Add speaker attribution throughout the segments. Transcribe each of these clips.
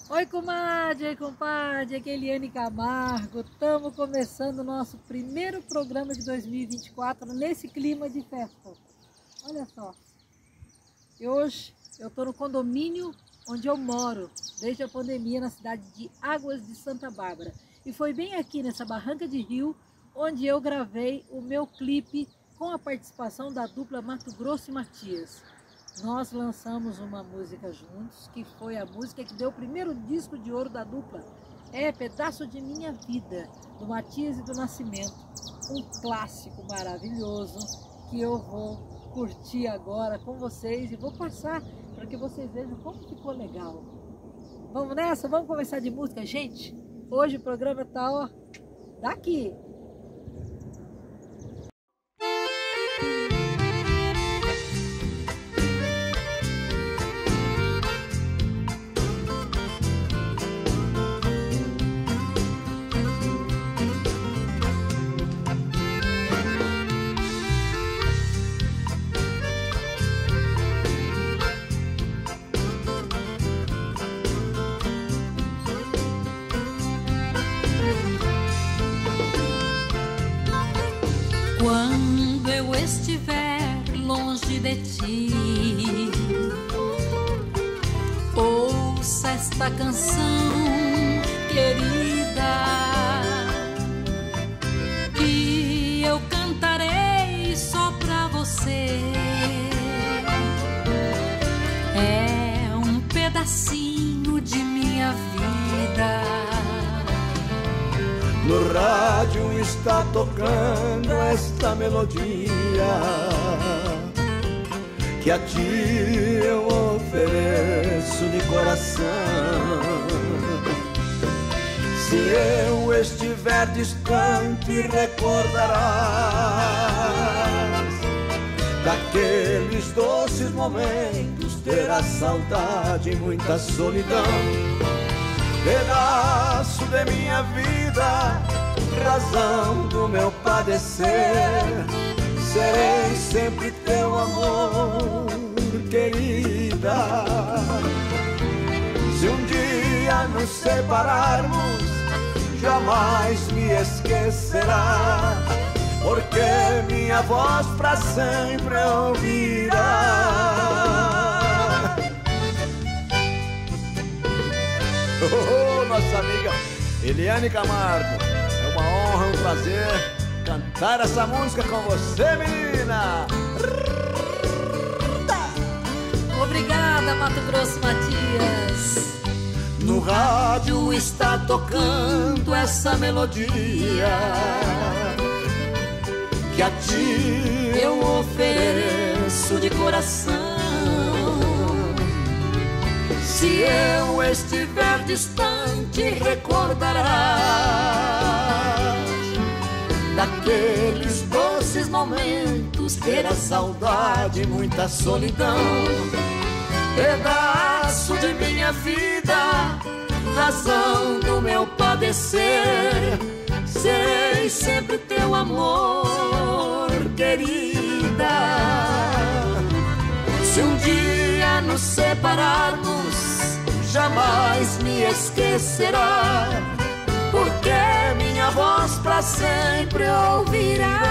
Speaker 1: Oi, comadre, oi, compadre, aqui é Eliane Camargo. Estamos começando o nosso primeiro programa de 2024 nesse clima de festa. Olha só, e hoje eu estou no condomínio onde eu moro desde a pandemia, na cidade de Águas de Santa Bárbara. E foi bem aqui nessa barranca de rio onde eu gravei o meu clipe com a participação da dupla Mato Grosso e Matias. Nós lançamos uma música juntos, que foi a música que deu o primeiro disco de ouro da dupla. É Pedaço de Minha Vida, do Matias e do Nascimento. Um clássico maravilhoso que eu vou curtir agora com vocês e vou passar para que vocês vejam como ficou legal. Vamos nessa? Vamos começar de música, gente? Hoje o programa tá, ó, daqui.
Speaker 2: Quando eu estiver longe de ti, ouça esta canção, querida, que eu cantarei só pra você. É um pedacinho de minha vida.
Speaker 3: No rádio está tocando esta melodia que a ti eu ofereço de coração. Se eu estiver distante, recordarás daqueles doces momentos, terás saudade e muita solidão. Pedaço de minha vida, razão do meu padecer, serei sempre teu amor, querida. Se um dia nos separarmos, jamais me esquecerá, porque minha voz pra sempre ouvirá. Oh, nossa amiga Eliane Camargo, é uma honra, um prazer cantar essa música com você, menina.
Speaker 2: Obrigada, Mato Grosso Matias.
Speaker 3: No rádio está tocando essa melodia que a ti eu ofereço de coração. Se eu estiver distante, recordarás daqueles doces momentos, terás saudade e muita solidão. Pedaço de minha vida, razão do meu padecer, serei sempre teu amor, querida. Se um dia nos separarmos, jamais me esquecerá, porque minha voz pra sempre ouvirá.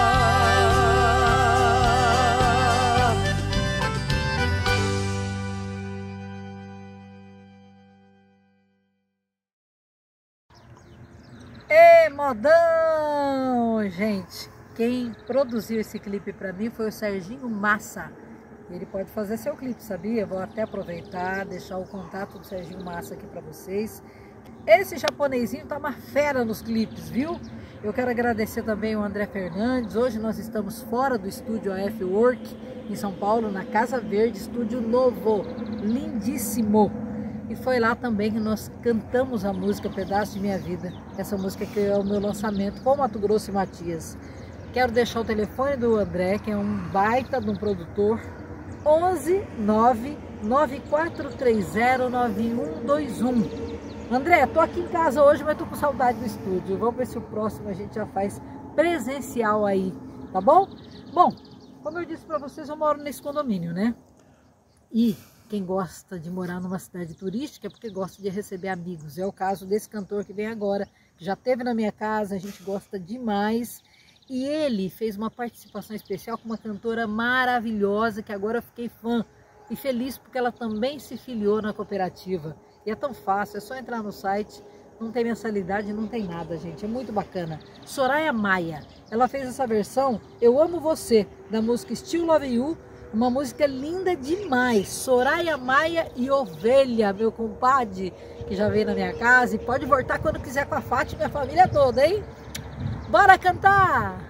Speaker 1: Ê, modão! Gente, quem produziu esse clipe pra mim foi o Serginho Massa. Ele pode fazer seu clipe, sabia? Vou até aproveitar, deixar o contato do Serginho Massa aqui para vocês. Esse japonesinho tá uma fera nos clipes, viu? Eu quero agradecer também o André Fernandes. Hoje nós estamos fora do estúdio AF Work, em São Paulo, na Casa Verde, estúdio novo, lindíssimo. E foi lá também que nós cantamos a música Pedaço de Minha Vida. Essa música que é o meu lançamento com Mato Grosso e Matias. Quero deixar o telefone do André, que é um baita de um produtor. 11 9 9430 9121. André, tô aqui em casa hoje, mas tô com saudade do estúdio. Vamos ver se o próximo a gente já faz presencial aí, tá bom? Bom, como eu disse para vocês, eu moro nesse condomínio, né? E quem gosta de morar numa cidade turística é porque gosta de receber amigos. É o caso desse cantor que vem agora, que já esteve na minha casa, a gente gosta demais. E ele fez uma participação especial com uma cantora maravilhosa, que agora eu fiquei fã e feliz porque ela também se filiou na cooperativa. E é tão fácil, é só entrar no site, não tem mensalidade, não tem nada, gente, é muito bacana. Soraya Maia, ela fez essa versão Eu Amo Você, da música Still Love You, uma música linda demais. Soraya Maia e Ovelha, meu compadre, que já veio na minha casa e pode voltar quando quiser com a Fátima e a família toda, hein? Bora cantar!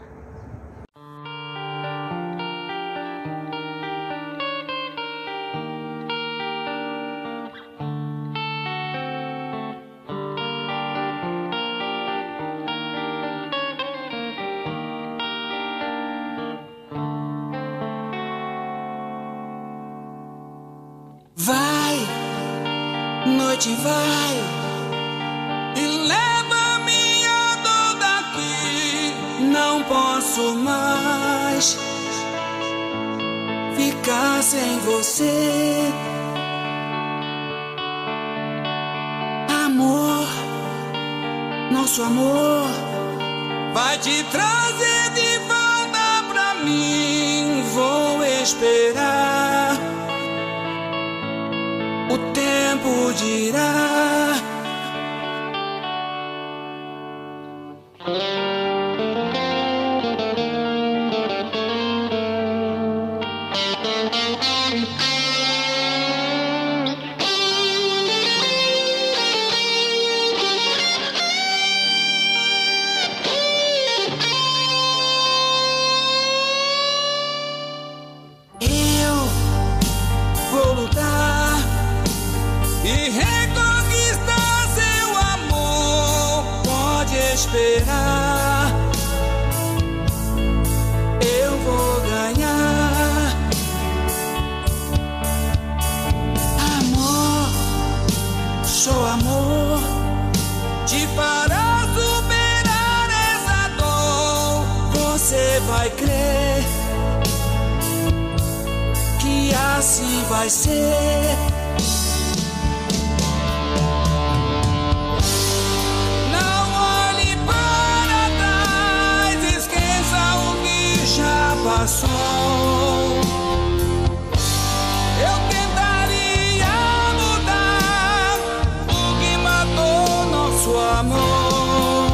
Speaker 4: Vai, noite vai, e leva minha dor daqui. Não posso mais ficar sem você. Amor, nosso amor vai te trazer de volta pra mim. Vou esperar, o tempo dirá. Eu vou lutar e reconquistar seu amor. Pode esperar, eu vou ganhar. Amor, só amor te fará superar essa dor. Você vai crer que assim vai ser. Passou. Eu tentaria mudar o que matou nosso amor.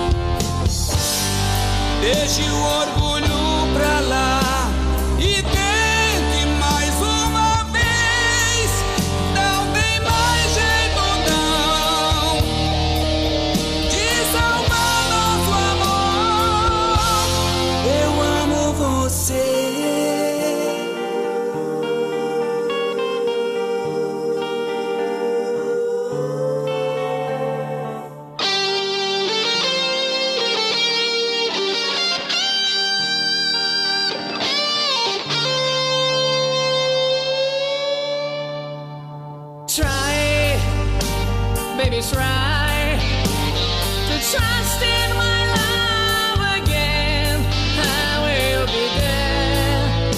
Speaker 4: Deixe o orgulho pra lá e tente mais uma vez. Não tem mais jeito não de salvar nosso amor. Eu amo você.
Speaker 2: Try, baby, try to trust in my love again. I will be there.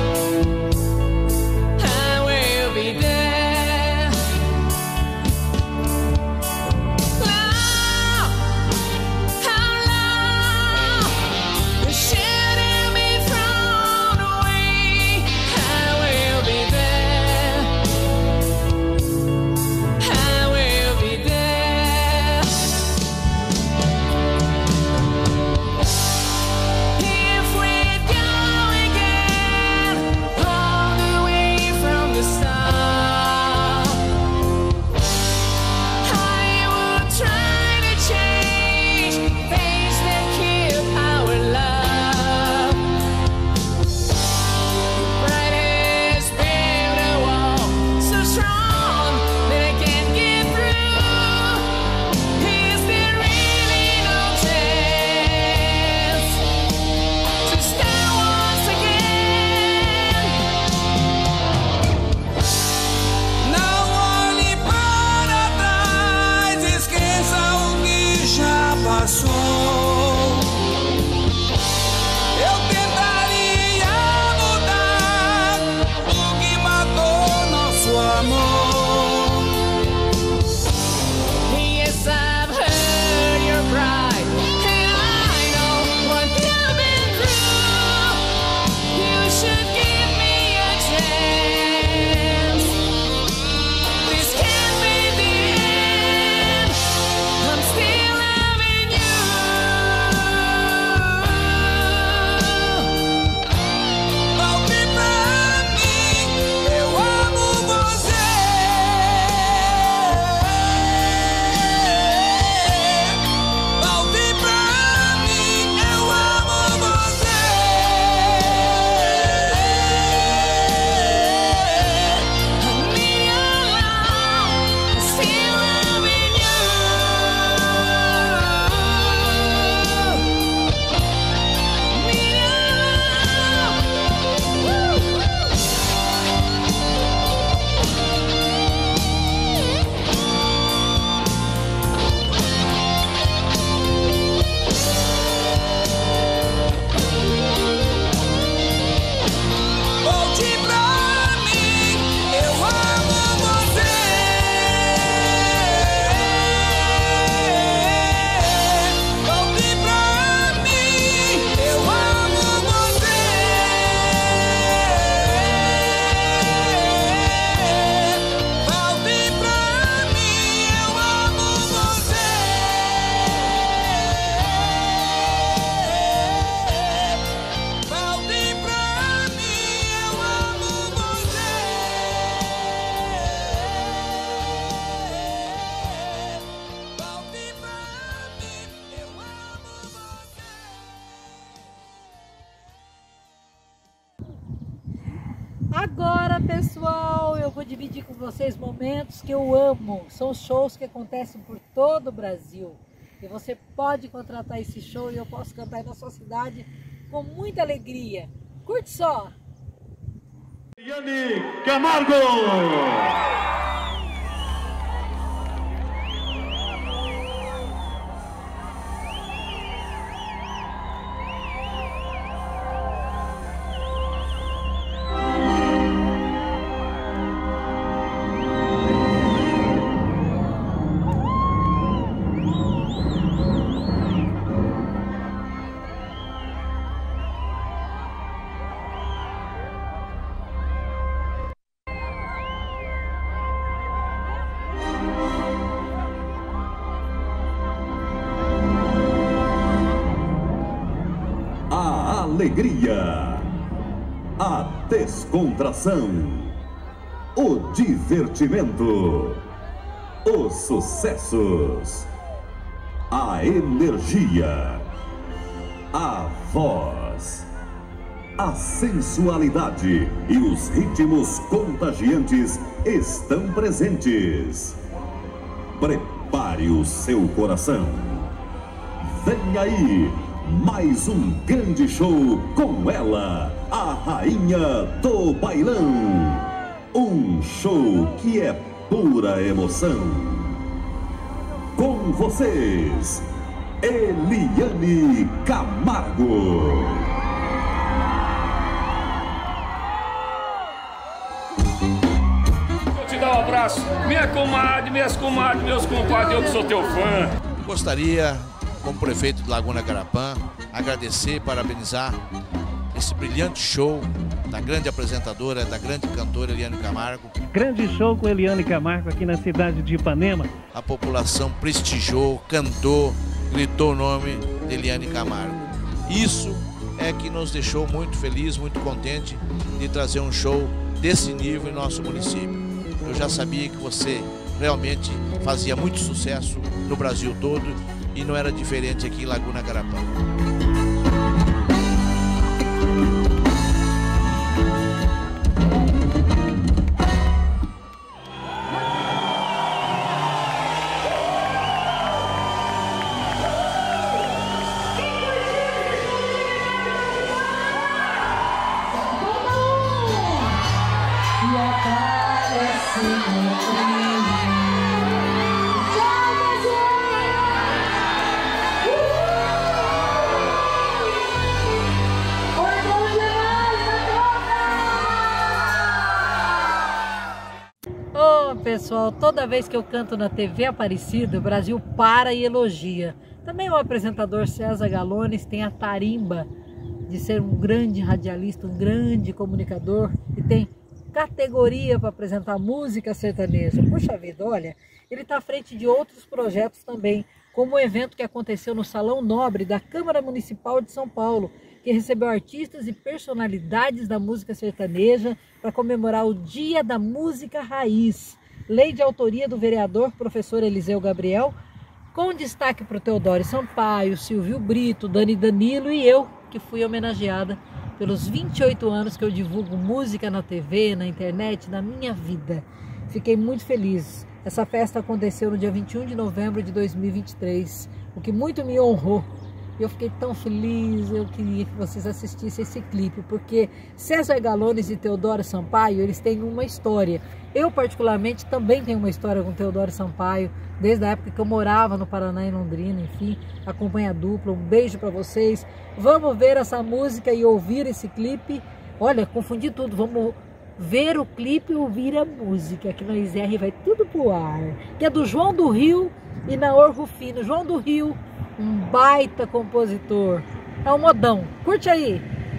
Speaker 2: I will be there. Love, how long you're shielding me from the way. I will be there. I will be there.
Speaker 1: pessoal, eu vou dividir com vocês momentos que eu amo. São shows que acontecem por todo o Brasil. E você pode contratar esse show e eu posso cantar aí na sua cidade com muita alegria. Curte só!
Speaker 5: Eliane Camargo! Alegria, a descontração, o divertimento, os sucessos, a energia, a voz, a sensualidade e os ritmos contagiantes estão presentes. Prepare o seu coração. Vem aí! Mais um grande show com ela, a rainha do bailão. Um show que é pura emoção. Com vocês, Eliane Camargo.
Speaker 6: Vou te dar um abraço, minha comadre, minhas comadres, meus compadres, eu que sou teu fã.
Speaker 7: Gostaria, como prefeito de Laguna Carapã, agradecer e parabenizar esse brilhante show da grande apresentadora, da grande cantora Eliane Camargo.
Speaker 8: Grande show com Eliane Camargo aqui na cidade de Ipanema.
Speaker 7: A população prestigiou, cantou, gritou o nome de Eliane Camargo. Isso é que nos deixou muito feliz, muito contente de trazer um show desse nível em nosso município. Eu já sabia que você realmente fazia muito sucesso no Brasil todo e não era diferente aqui em Laguna Carapã.
Speaker 1: Pessoal, toda vez que eu canto na TV Aparecida, o Brasil para e elogia. Também o apresentador César Galones tem a tarimba de ser um grande radialista, um grande comunicador e tem categoria para apresentar música sertaneja. Puxa vida, olha, ele está à frente de outros projetos também, como o evento que aconteceu no Salão Nobre da Câmara Municipal de São Paulo, que recebeu artistas e personalidades da música sertaneja para comemorar o Dia da Música Raiz. Lei de autoria do vereador professor Eliseu Gabriel, com destaque para o Teodoro Sampaio, Silvio Brito, Dani Danilo e eu, que fui homenageada pelos 28 anos que eu divulgo música na TV, na internet, na minha vida. Fiquei muito feliz. Essa festa aconteceu no dia 21 de novembro de 2023, o que muito me honrou. Eu fiquei tão feliz, eu queria que vocês assistissem esse clipe, porque César Galones e Teodoro Sampaio, eles têm uma história. Eu, particularmente, também tenho uma história com Teodoro Sampaio, desde a época que eu morava no Paraná, em Londrina, enfim, acompanha a dupla. Um beijo para vocês. Vamos ver essa música e ouvir esse clipe. Olha, confundi tudo, vamos ver o clipe e ouvir a música, que nós vai tudo pro ar. Que é do João do Rio e Naor Rufino. João do Rio, um baita compositor. É um modão. Curte aí.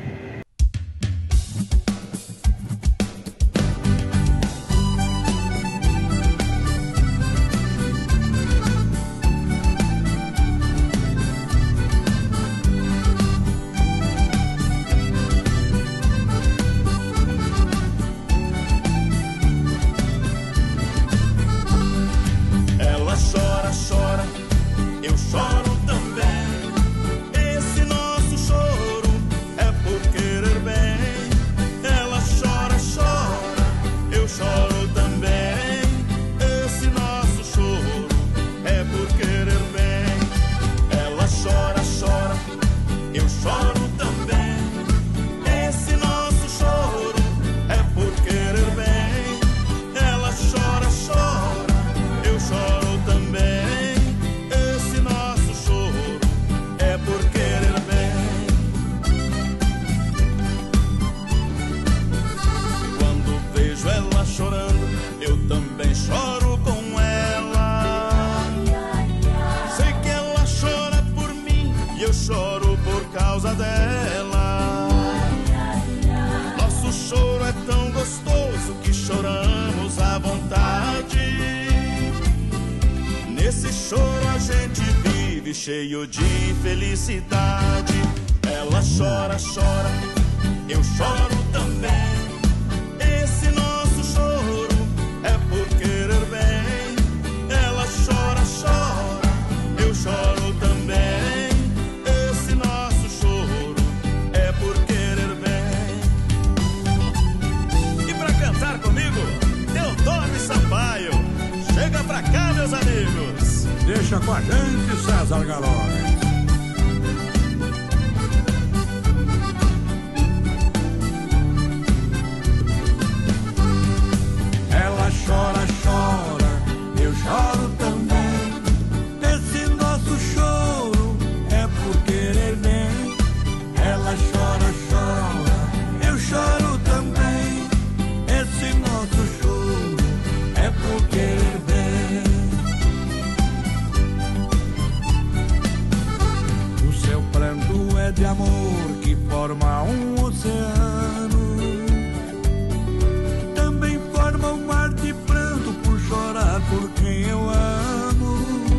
Speaker 5: Ela chora, chora, eu choro também. Esse nosso choro é Nesse choro a gente vive cheio de felicidade. Ela chora, chora, eu choro também. Esse nosso choro é por querer bem. Ela chora, chora, eu choro também. Esse nosso choro é por querer bem. E pra cantar comigo, Teodoro Sampaio. Chega pra cá, meus amigos.
Speaker 9: Deixa com a gente, César Galone. Ela chora, chora, eu choro também. Esse nosso choro é por querer bem. Ela chora, chora, eu choro também. Esse nosso choro é por querer bem. O seu pranto é de amor que forma um oceano. Também forma um mar de pranto por chorar por quem eu amo.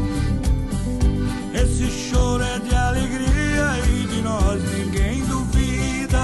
Speaker 9: Esse choro é de alegria e de nós ninguém duvida.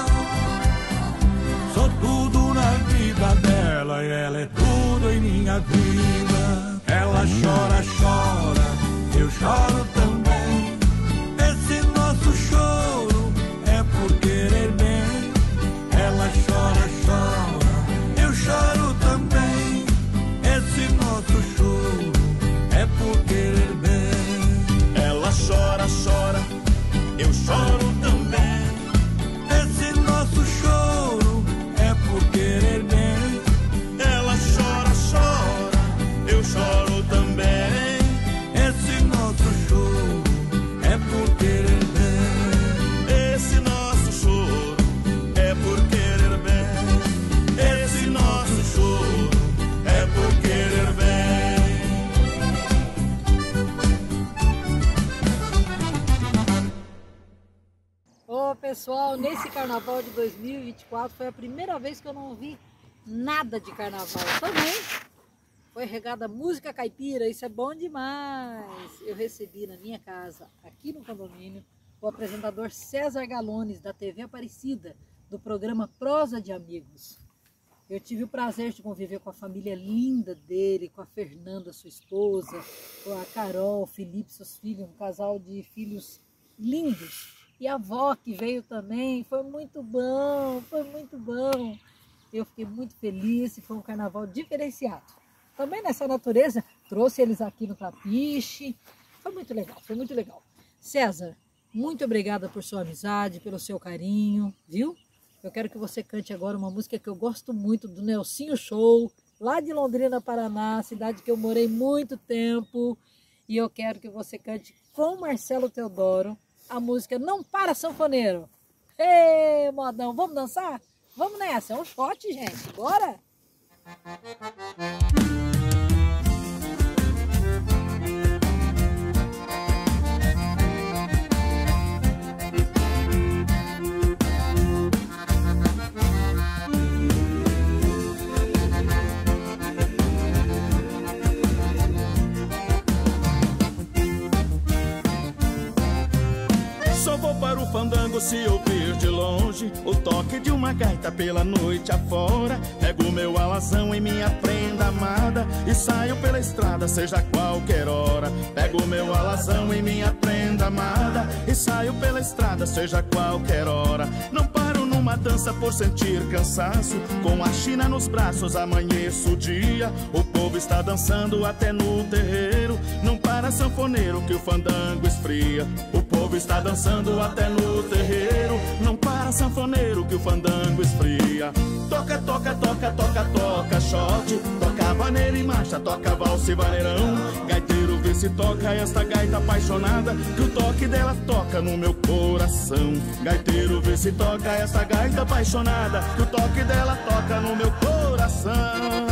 Speaker 9: Sou tudo na vida dela e ela é tudo em minha vida. Ela chora, chora, eu choro também. Esse nosso choro é por querer bem. Ela chora, chora, eu choro também. Esse nosso choro é por querer bem.
Speaker 5: Ela chora, chora, eu choro também.
Speaker 9: Esse nosso choro é por querer bem.
Speaker 5: Ela chora, chora, eu choro também.
Speaker 9: Esse nosso choro é por querer bem.
Speaker 5: Esse nosso choro é por querer bem. Esse nosso choro é por querer bem.
Speaker 1: Ô pessoal, nesse carnaval de 2024 foi a primeira vez que eu não ouvi nada de carnaval. Também foi regada música caipira, isso é bom demais. Eu recebi na minha casa, aqui no condomínio, o apresentador César Galones, da TV Aparecida, do programa Prosa de Amigos. Eu tive o prazer de conviver com a família linda dele, com a Fernanda, sua esposa, com a Carol, o Felipe, seus filhos, um casal de filhos lindos. E a avó que veio também, foi muito bom, foi muito bom. Eu fiquei muito feliz e foi um carnaval diferenciado. Também nessa natureza, trouxe eles aqui no Trapiche, foi muito legal, foi muito legal. César, muito obrigada por sua amizade, pelo seu carinho, viu? Eu quero que você cante agora uma música que eu gosto muito, do Nelsinho Show, lá de Londrina, Paraná, cidade que eu morei muito tempo. E eu quero que você cante com Marcelo Teodoro a música Não Para Sanfoneiro. Ei, modão, vamos dançar? Vamos nessa, é um shot, gente, bora?
Speaker 5: Só vou para o fandango se ouvir de longe o toque de uma gaita pela noite afora. Pego meu alazão em minha prenda amada e saio pela estrada, seja qualquer hora. Pego meu alazão em minha prenda amada e saio pela estrada, seja qualquer hora. Não paro numa dança por sentir cansaço, com a China nos braços amanheço o dia. O povo está dançando até no terreiro, não para sanfoneiro que o fandango esfria. O povo está dançando até no terreiro, não para sanfoneiro que o fandango esfria. Toca, toca, toca, toca, toca, shot, toca vaneira e marcha, toca valsa e vaneirão. Gaiteiro vê se toca esta gaita apaixonada, que o toque dela toca no meu coração. Gaiteiro vê se toca esta gaita apaixonada, que o toque dela toca no meu coração.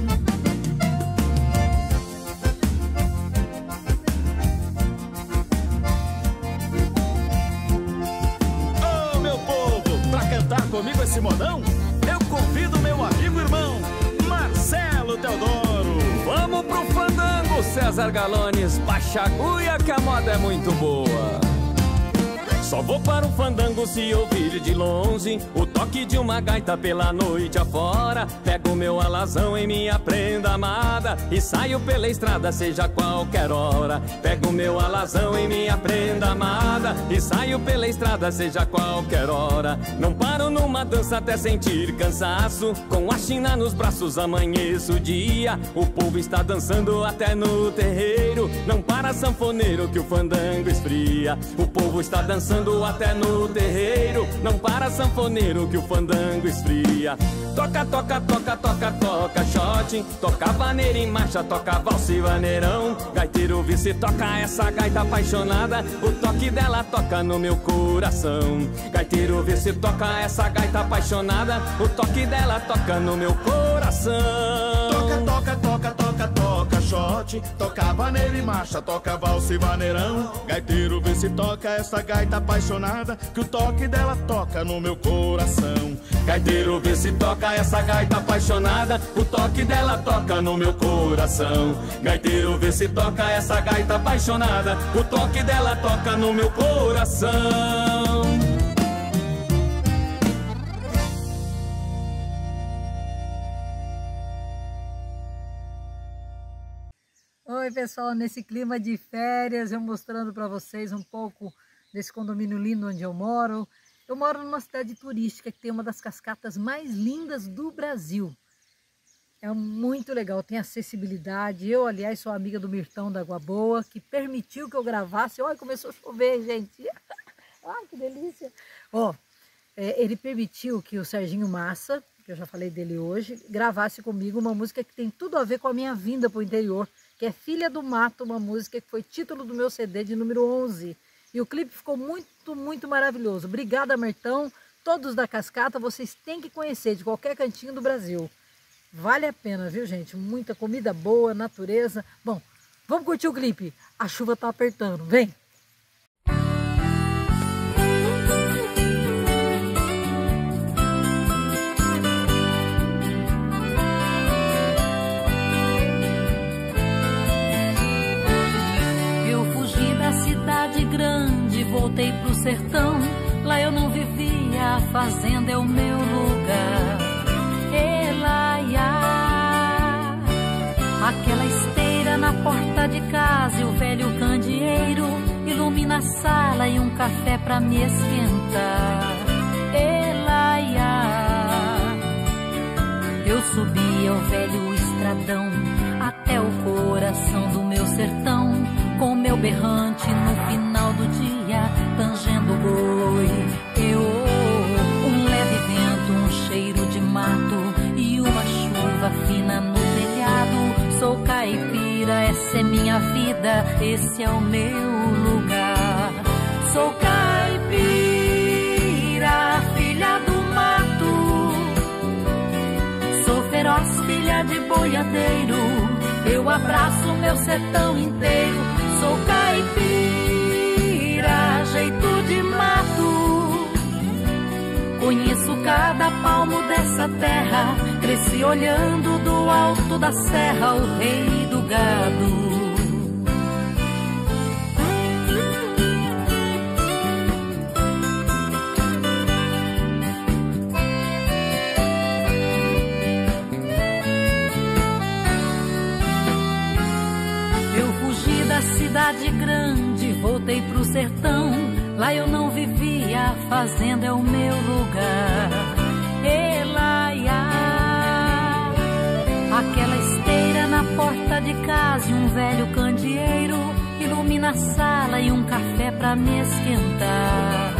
Speaker 5: Comigo esse modão, eu convido meu amigo e irmão Marcelo Teodoro.
Speaker 6: Vamos pro fandango,
Speaker 10: César Galones, baixa a agulha que a moda é muito boa. Só vou para o fandango se ouvir de longe o toque de uma gaita pela noite afora. Pego meu alazão em minha prenda amada e saio pela estrada, seja qualquer hora. Pego meu alazão em minha prenda amada e saio pela estrada, seja qualquer hora. Não paro numa dança até sentir cansaço, com a china nos braços amanheço o dia. O povo está dançando até no terreiro, não para sanfoneiro que o fandango esfria. O povo está dançando até no terreiro, não para sanfoneiro que o fandango esfria. Toca, toca, toca, toca, toca, shot, toca vaneira em marcha, toca valsa e vaneirão. Gaiteiro vice toca essa gaita apaixonada, o toque dela toca no meu coração. Gaiteiro vice toca essa gaita apaixonada, o toque dela toca no meu coração.
Speaker 5: Toca, toca, toca, toca, toca, shot, toca vaneira e marcha, toca valsa e vaneirão. Gaiteiro vê se toca essa gaita apaixonada, que o toque dela toca no meu coração.
Speaker 10: Gaiteiro vê se toca essa gaita apaixonada, o toque dela toca no meu coração. Gaiteiro vê se toca essa gaita apaixonada, o toque dela toca no meu coração.
Speaker 1: Oi pessoal, nesse clima de férias, eu mostrando para vocês um pouco desse condomínio lindo onde eu moro. Eu moro numa cidade turística que tem uma das cascatas mais lindas do Brasil. É muito legal, tem acessibilidade. Eu, aliás, sou amiga do Mirtão da Água Boa, que permitiu que eu gravasse. Olha, começou a chover, gente. Ai, que delícia. Ó, ele permitiu que o Serginho Massa, que eu já falei dele hoje, gravasse comigo uma música que tem tudo a ver com a minha vinda para o interior, que é Filha do Mato, uma música que foi título do meu CD de número 11. E o clipe ficou muito, muito maravilhoso. Obrigada, Mertão. Todos da Cascata, vocês têm que conhecer de qualquer cantinho do Brasil. Vale a pena, viu, gente? Muita comida boa, natureza. Bom, vamos curtir o clipe. A chuva tá apertando. Vem!
Speaker 11: Cidade grande, voltei pro sertão. Lá eu não vivia, a fazenda é o meu lugar. Elaiá, aquela esteira na porta de casa e o velho candeeiro ilumina a sala e um café pra me esquentar. Elaiá, eu subia o velho estradão até o coração do meu sertão, com meu berrante no final do dia, tangendo o boi. Um leve vento, um cheiro de mato e uma chuva fina no telhado. Sou caipira, essa é minha vida, esse é o meu lugar. Sou caipira, filha do mato, sou feroz, filha de boiadeiro. Eu abraço meu sertão inteiro. Sou caipira, jeito de mato. Conheço cada palmo dessa terra. Cresci olhando do alto da serra o rei do gado. Cidade grande, voltei pro sertão. Lá eu não vivia, a fazenda é o meu lugar. Elaiá, aquela esteira na porta de casa e um velho candeeiro ilumina a sala e um café pra me esquentar.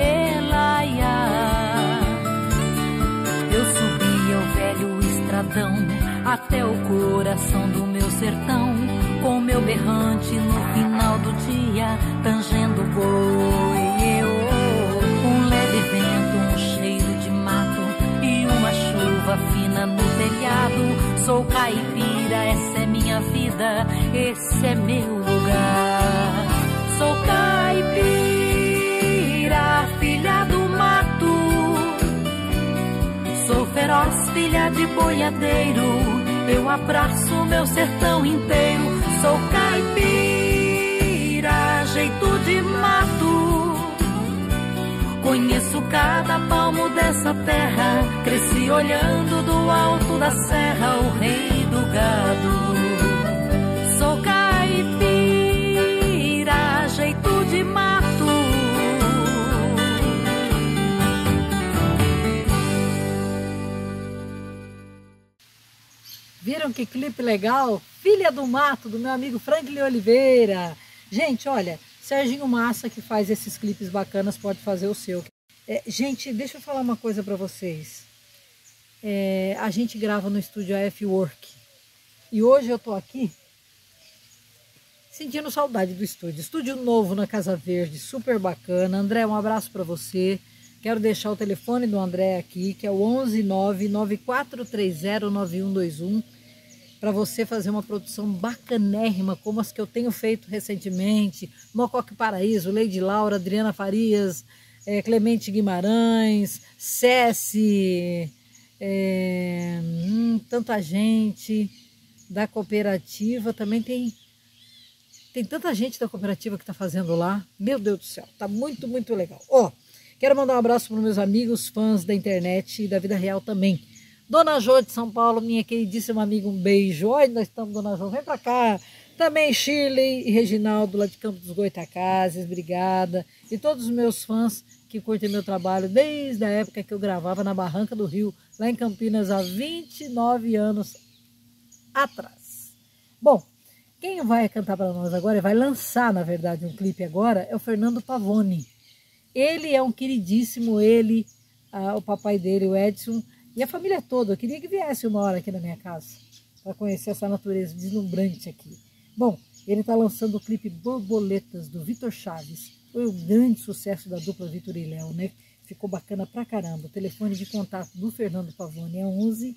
Speaker 11: Elaiá, eu subia o velho estradão até o coração do meu sertão, com meu berrante no final do dia, tangendo o boi. Um leve vento, um cheiro de mato e uma chuva fina no telhado. Sou caipira, essa é minha vida, esse é meu lugar. Sou caipira, filha do mato, sou feroz, filha de boiadeiro. Eu abraço meu sertão inteiro. Sou cada palmo dessa terra, cresci olhando do alto da serra o rei do gado. Sou caipira, jeito de mato.
Speaker 1: Viram que clipe legal? Filha do Mato, do meu amigo Franklin Oliveira. Gente, olha, Serginho Massa, que faz esses clipes bacanas, pode fazer o seu. Gente, deixa eu falar uma coisa pra vocês. A gente grava no estúdio AF Work. E hoje eu tô aqui sentindo saudade do estúdio. Estúdio novo na Casa Verde, super bacana. André, um abraço pra você. Quero deixar o telefone do André aqui, que é o 11994309121. Para você fazer uma produção bacanérrima, como as que eu tenho feito recentemente, Mocoque Paraíso, Lady Laura, Adriana Farias, Clemente Guimarães, Cessi, tanta gente da cooperativa, também tem tanta gente da cooperativa que está fazendo lá, meu Deus do céu, tá muito, muito legal. Quero mandar um abraço para os meus amigos, fãs da internet e da vida real também. Dona Jô de São Paulo, minha queridíssima amiga, um beijo. Olha, nós estamos, Dona Jô, vem pra cá. Também Shirley e Reginaldo, lá de Campo dos Goitacazes, obrigada. E todos os meus fãs que curtem meu trabalho desde a época que eu gravava na Barranca do Rio, lá em Campinas, há 29 anos atrás. Bom, quem vai cantar para nós agora, vai lançar, na verdade, um clipe agora, é o Fernando Pavone. Ele é um queridíssimo, o papai dele, o Edson, e a família toda. Eu queria que viesse uma hora aqui na minha casa para conhecer essa natureza deslumbrante aqui. Bom, ele está lançando o clipe Borboletas, do Vitor Chaves. Foi um grande sucesso da dupla Vitor e Léo, né? Ficou bacana pra caramba. O telefone de contato do Fernando Pavone é 11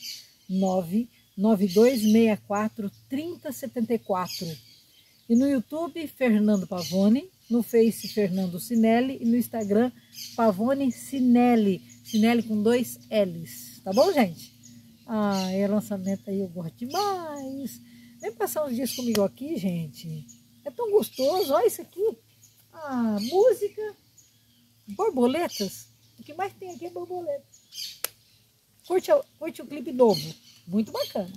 Speaker 1: 99264 3074. E no YouTube, Fernando Pavone, no Face, Fernando Cinelli, e no Instagram, Pavone Cinelli. Cinelli com 2 L's. Tá bom, gente? É lançamento aí, eu gosto demais. Vem passar uns dias comigo aqui, gente. É tão gostoso. Olha isso aqui. Música. Borboletas. O que mais tem aqui é borboleta. Curte o clipe novo. Muito bacana.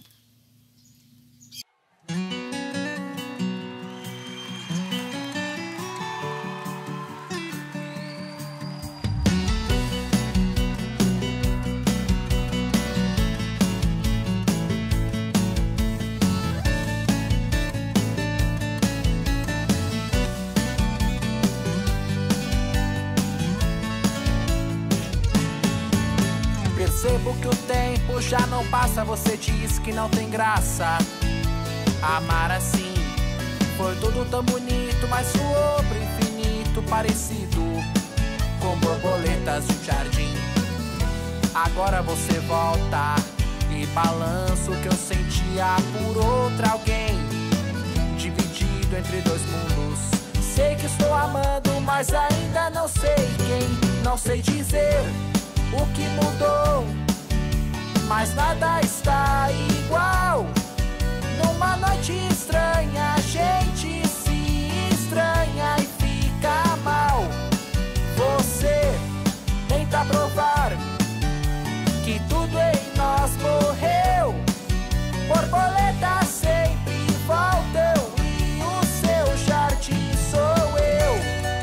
Speaker 12: Percebo que o tempo já não passa, você diz que não tem graça. Amar assim foi tudo tão bonito, mas soou pro infinito, parecido com borboletas de um jardim. Agora você volta e balança o que eu sentia por outra alguém, dividido entre 2 mundos. Sei que estou amando, mas ainda não sei quem. Não sei dizer o que mudou, mas nada está igual. Numa noite estranha, a gente se estranha e fica mal. Você tenta provar que tudo em nós morreu. Borboletas sempre voltam e o seu jardim sou eu.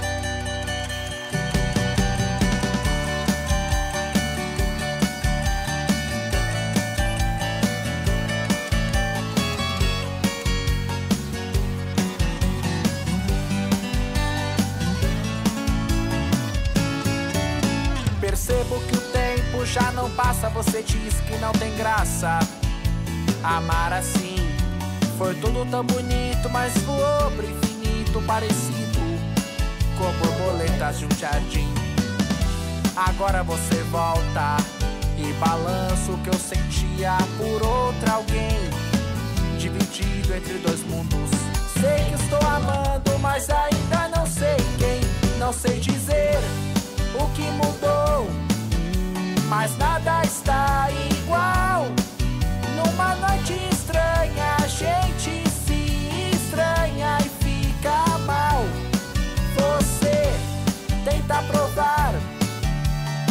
Speaker 12: Percebo que o tempo já não passa, você diz que não tem graça. Amar assim foi tudo tão bonito, mas voou pro infinito, parecido com borboletas de um jardim. Agora você volta e balança o que eu sentia por outra alguém, dividido entre 2 mundos. Sei que estou amando, mas ainda não sei quem. Não sei dizer o que mudou, mas nada está igual. Numa noite estranha, a gente se estranha e fica mal. Você tenta provar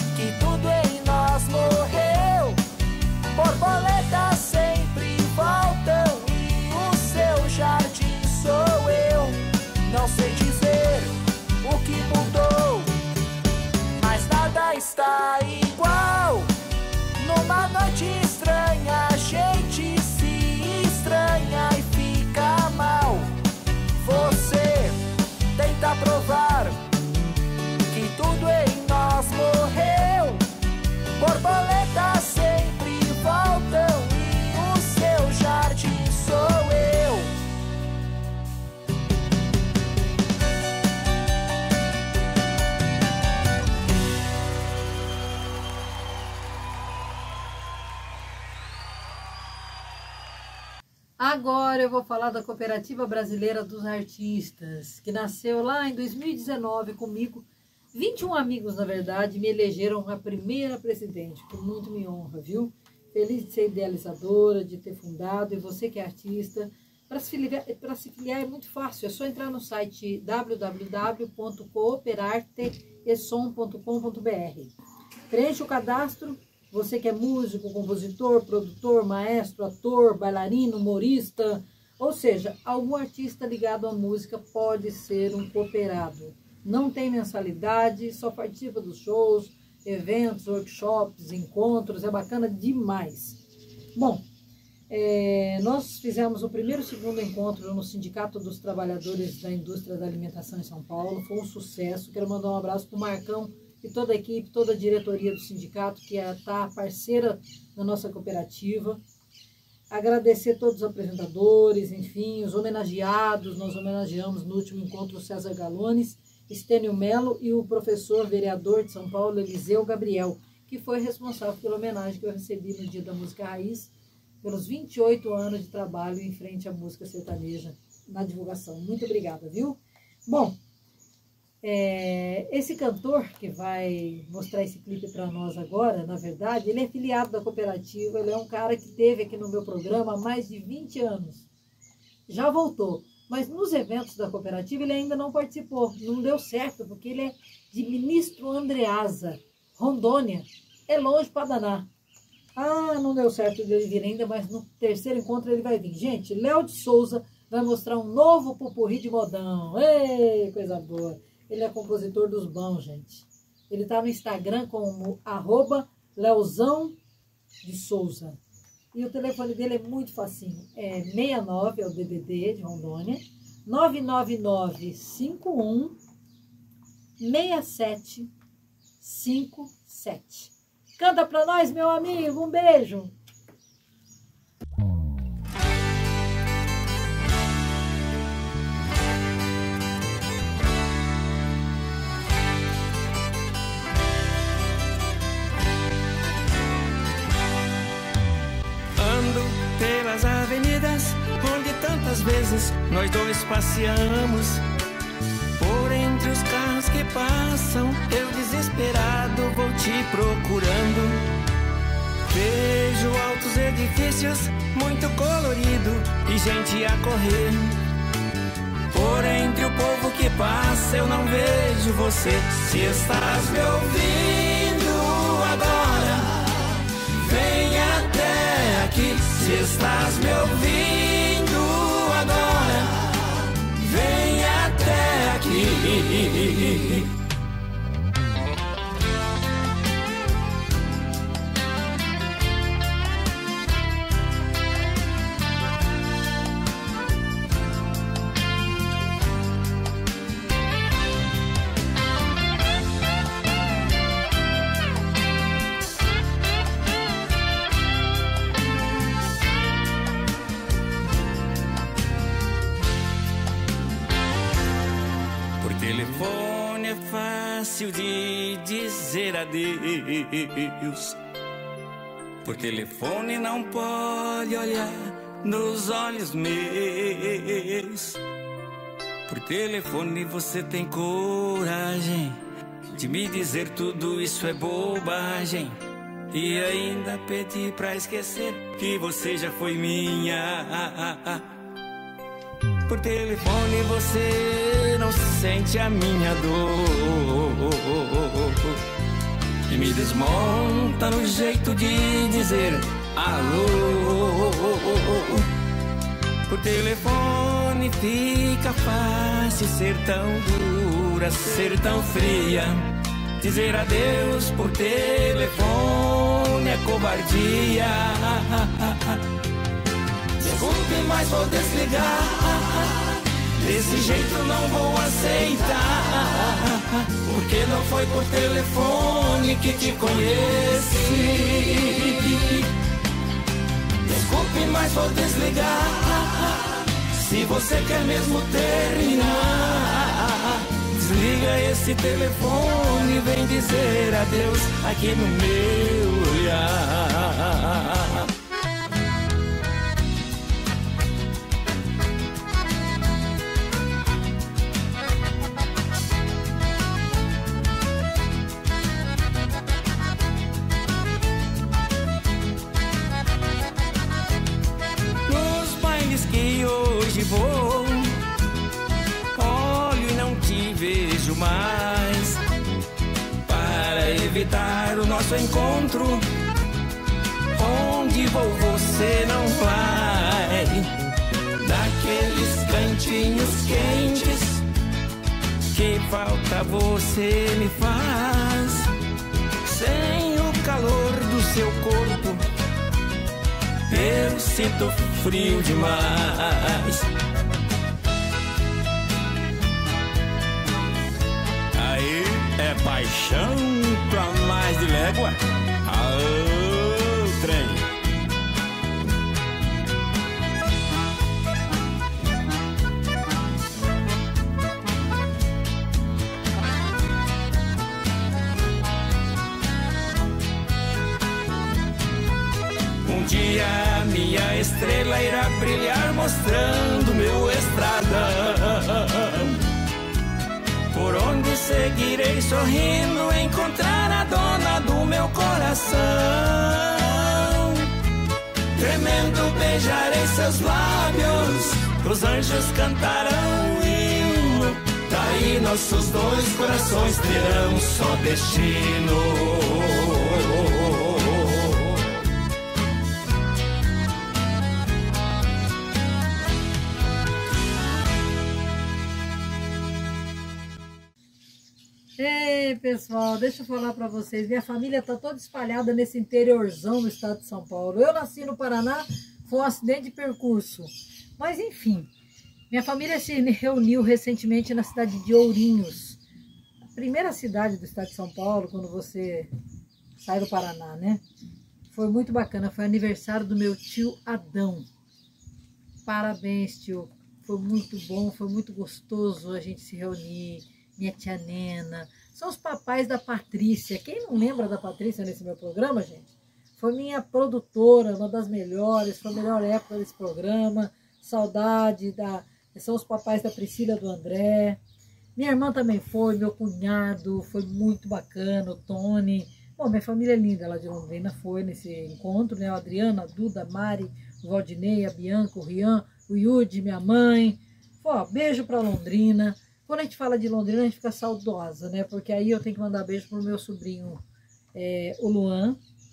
Speaker 1: Agora eu vou falar da Cooperativa Brasileira dos Artistas, que nasceu lá em 2019 comigo. 21 amigos, na verdade, me elegeram a primeira presidente, que muito me honra, viu? Feliz de ser idealizadora, de ter fundado, e você que é artista. Para se filiar é muito fácil, é só entrar no site www.cooperarteesom.com.br. Preencha o cadastro, você que é músico, compositor, produtor, maestro, ator, bailarino, humorista, ou seja, algum artista ligado à música pode ser um cooperado. Não tem mensalidade, só participa dos shows, eventos, workshops, encontros, é bacana demais. Bom, nós fizemos o primeiro e segundo encontro no Sindicato dos Trabalhadores da Indústria da Alimentação em São Paulo, foi um sucesso. Quero mandar um abraço para o Marcão e toda a equipe, toda a diretoria do sindicato, que está parceira da nossa cooperativa. Agradecer todos os apresentadores, enfim, os homenageados. Nós homenageamos no último encontro o César Galones, Estênio Melo e o professor vereador de São Paulo, Eliseu Gabriel, que foi responsável pela homenagem que eu recebi no Dia da Música Raiz, pelos 28 anos de trabalho em frente à música sertaneja na divulgação. Muito obrigada, viu? Bom, esse cantor que vai mostrar esse clipe para nós agora, na verdade, ele é filiado da cooperativa, ele é um cara que esteve aqui no meu programa há mais de 20 anos. Já voltou, mas nos eventos da cooperativa ele ainda não participou, não deu certo, porque ele é de Ministro Andreasa, Rondônia, é longe para danar. Não deu certo dele vir ainda, mas no terceiro encontro ele vai vir. Gente, Léo de Souza vai mostrar um novo popurrí de modão. Ei, coisa boa. Ele é compositor dos bons, gente. Ele tá no Instagram como @Leozão de Souza. E o telefone dele é muito facinho. É 69, é o DDD de Rondônia, 99951 6757. Canta pra nós, meu amigo. Um beijo.
Speaker 13: Ando pelas avenidas onde tantas vezes nós dois passeamos. Por entre os carros que passam, eu desesperado vou te procurando. Vejo altos edifícios, muito colorido e gente a correr. Por entre o povo que passa, eu não vejo você. Se estás me ouvindo agora, vem até aqui. Se estás me ouvindo agora, vem até aqui. De dizer adeus. Por telefone não pode olhar nos olhos meus. Por telefone você tem coragem de me dizer tudo isso é bobagem, e ainda pedir pra esquecer que você já foi minha. Por telefone você não sente a minha dor e me desmonta no jeito de dizer alô. Por telefone fica fácil ser tão dura, ser tão fria. Dizer adeus por telefone é covardia. Desculpe, mas vou desligar. Desse jeito não vou aceitar, porque não foi por telefone que te conheci. Desculpe, mas vou desligar. Se você quer mesmo terminar, desliga esse telefone e vem dizer adeus aqui no meu olhar. evitar o nosso encontro. Onde vou você não vai. Daqueles cantinhos quentes que falta você me faz. Sem o calor do seu corpo eu sinto frio demais. Aí é paixão pra mais de légua. Aô, trem. Um dia minha estrela irá brilhar mostrando meu estradão, por onde seguirei sorrindo, encontrar a dona do meu coração. Tremendo beijarei seus lábios, os anjos cantarão um hino. Daí nossos dois corações terão só destino.
Speaker 1: Ei, pessoal, deixa eu falar pra vocês. Minha família tá toda espalhada nesse interiorzão do estado de São Paulo. Eu nasci no Paraná, foi um acidente de percurso. Mas, enfim, minha família se reuniu recentemente na cidade de Ourinhos. A primeira cidade do estado de São Paulo, quando você sai do Paraná, né? Foi muito bacana, foi aniversário do meu tio Adão. Parabéns, tio. Foi muito bom, foi muito gostoso a gente se reunir. Minha tia Nena, são os papais da Patrícia. Quem não lembra da Patrícia nesse meu programa, gente? Foi minha produtora, uma das melhores, foi a melhor época desse programa. Saudade, são os papais da Priscila e do André. Minha irmã também foi, meu cunhado, foi muito bacana, o Tony. Bom, minha família é linda lá de Londrina foi nesse encontro, né? A Adriana, a Duda, a Mari, o Valdinei, a Bianca, o Rian, o Yudi, minha mãe. Ó, beijo pra Londrina. Quando a gente fala de Londrina, a gente fica saudosa, né? Porque aí eu tenho que mandar beijo pro meu sobrinho, o Luan,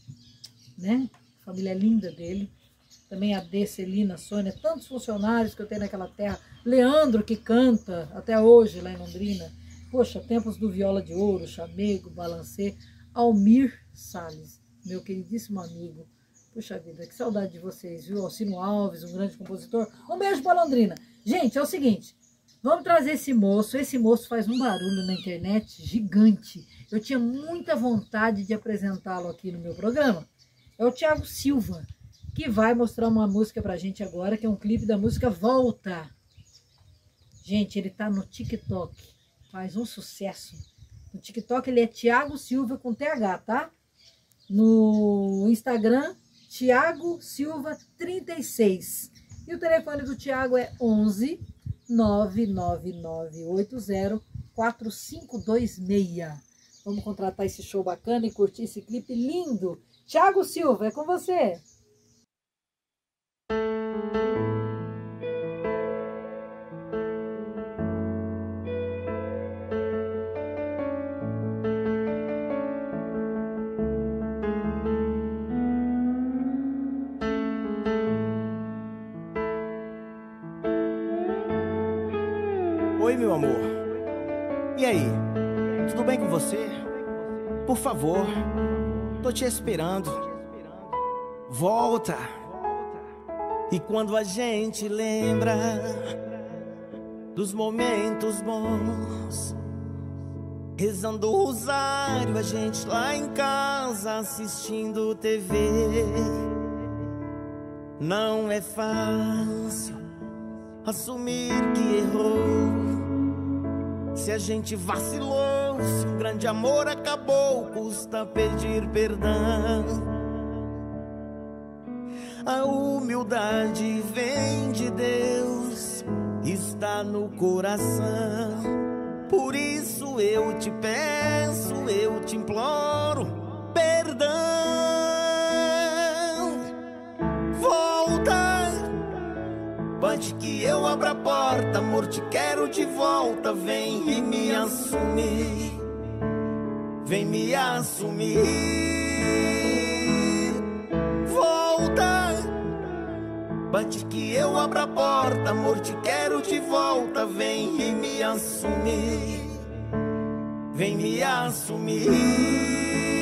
Speaker 1: né? Família linda dele. Também a Dê, Celina, a Sônia, tantos funcionários que eu tenho naquela terra. Leandro, que canta até hoje lá em Londrina. Poxa, tempos do Viola de Ouro, Chamego, Balancê. Almir Salles, meu queridíssimo amigo. Puxa vida, que saudade de vocês, viu? Alcino Alves, um grande compositor. Um beijo pra Londrina. Gente, é o seguinte... Vamos trazer esse moço faz um barulho na internet gigante. Eu tinha muita vontade de apresentá-lo aqui no meu programa. É o Thiago Silva, que vai mostrar uma música pra gente agora, que é um clipe da música Volta. Gente, ele tá no TikTok, faz um sucesso. No TikTok ele é Thiago Silva com TH, tá? No Instagram, Thiago Silva 36. E o telefone do Thiago é 11 999804526. Vamos contratar esse show bacana e curtir esse clipe lindo. Thiago Silva, é com você.
Speaker 14: Oi, meu amor. E aí? Tudo bem com você? Por favor, tô te esperando. Volta. E quando a gente lembra dos momentos bons, rezando o rosário, a gente lá em casa assistindo TV. Não é fácil assumir que errou. Se a gente vacilou, se um grande amor acabou, custa pedir perdão. A humildade vem de Deus, está no coração. Por isso eu te peço, eu te imploro, perdão. Volta. Pode que eu abra a porta, amor, te quero de volta. Vem e me assume. vem me assumir. Volta, bate que eu abro a porta, amor, te quero de volta. Vem e me assumir, vem me assumir.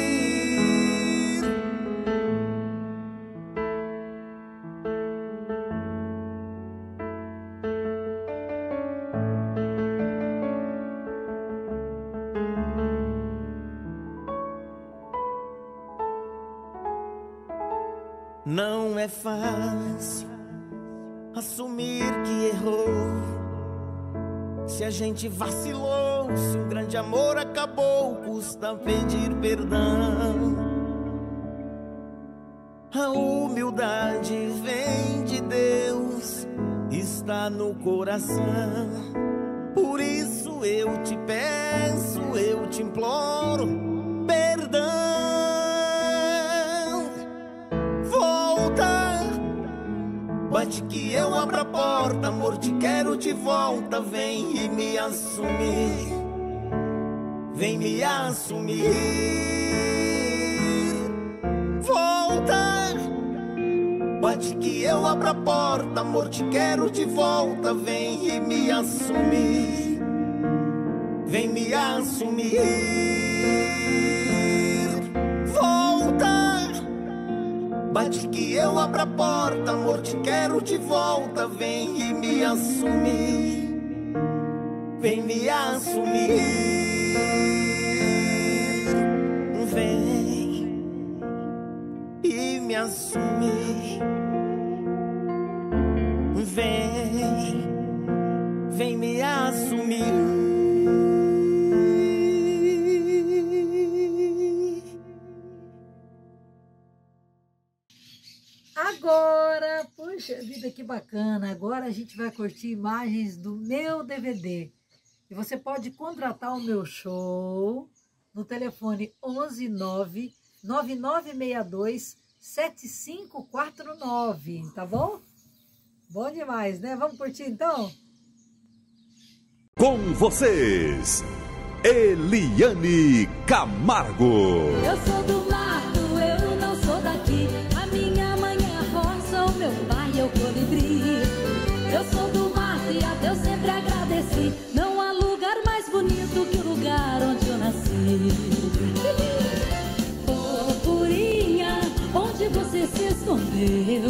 Speaker 14: Não é fácil assumir que errou. Se a gente vacilou, se um grande amor acabou, custa pedir perdão. A humildade vem de Deus, está no coração. Por isso eu te peço, eu te imploro, perdão. Bate que eu abro a porta, amor, te quero de volta. Vem e me assumir, vem me assumir. Volta, bate que eu abro a porta, amor, te quero de volta. Vem e me assumir, vem me assumir. Volta, bate que eu abro a porta, amor, te quero de volta. Vem e me assumir, vem me assumir. Vem e me assumir. Vem, vem me assumir.
Speaker 1: Agora, poxa vida, que bacana! Agora a gente vai curtir imagens do meu DVD. E você pode contratar o meu show no telefone 119-9962-7549, tá bom? Bom demais, né? Vamos curtir então?
Speaker 15: Com vocês, Eliane Camargo.
Speaker 11: Eu sou do mato, eu não sou daqui. A minha mãe é a roça, o meu pai é o colibri. Eu sou do mato e a Deus sempre agradeci. Não há lugar mais bonito que o lugar onde eu nasci. Oh, Purinha, onde você se escondeu?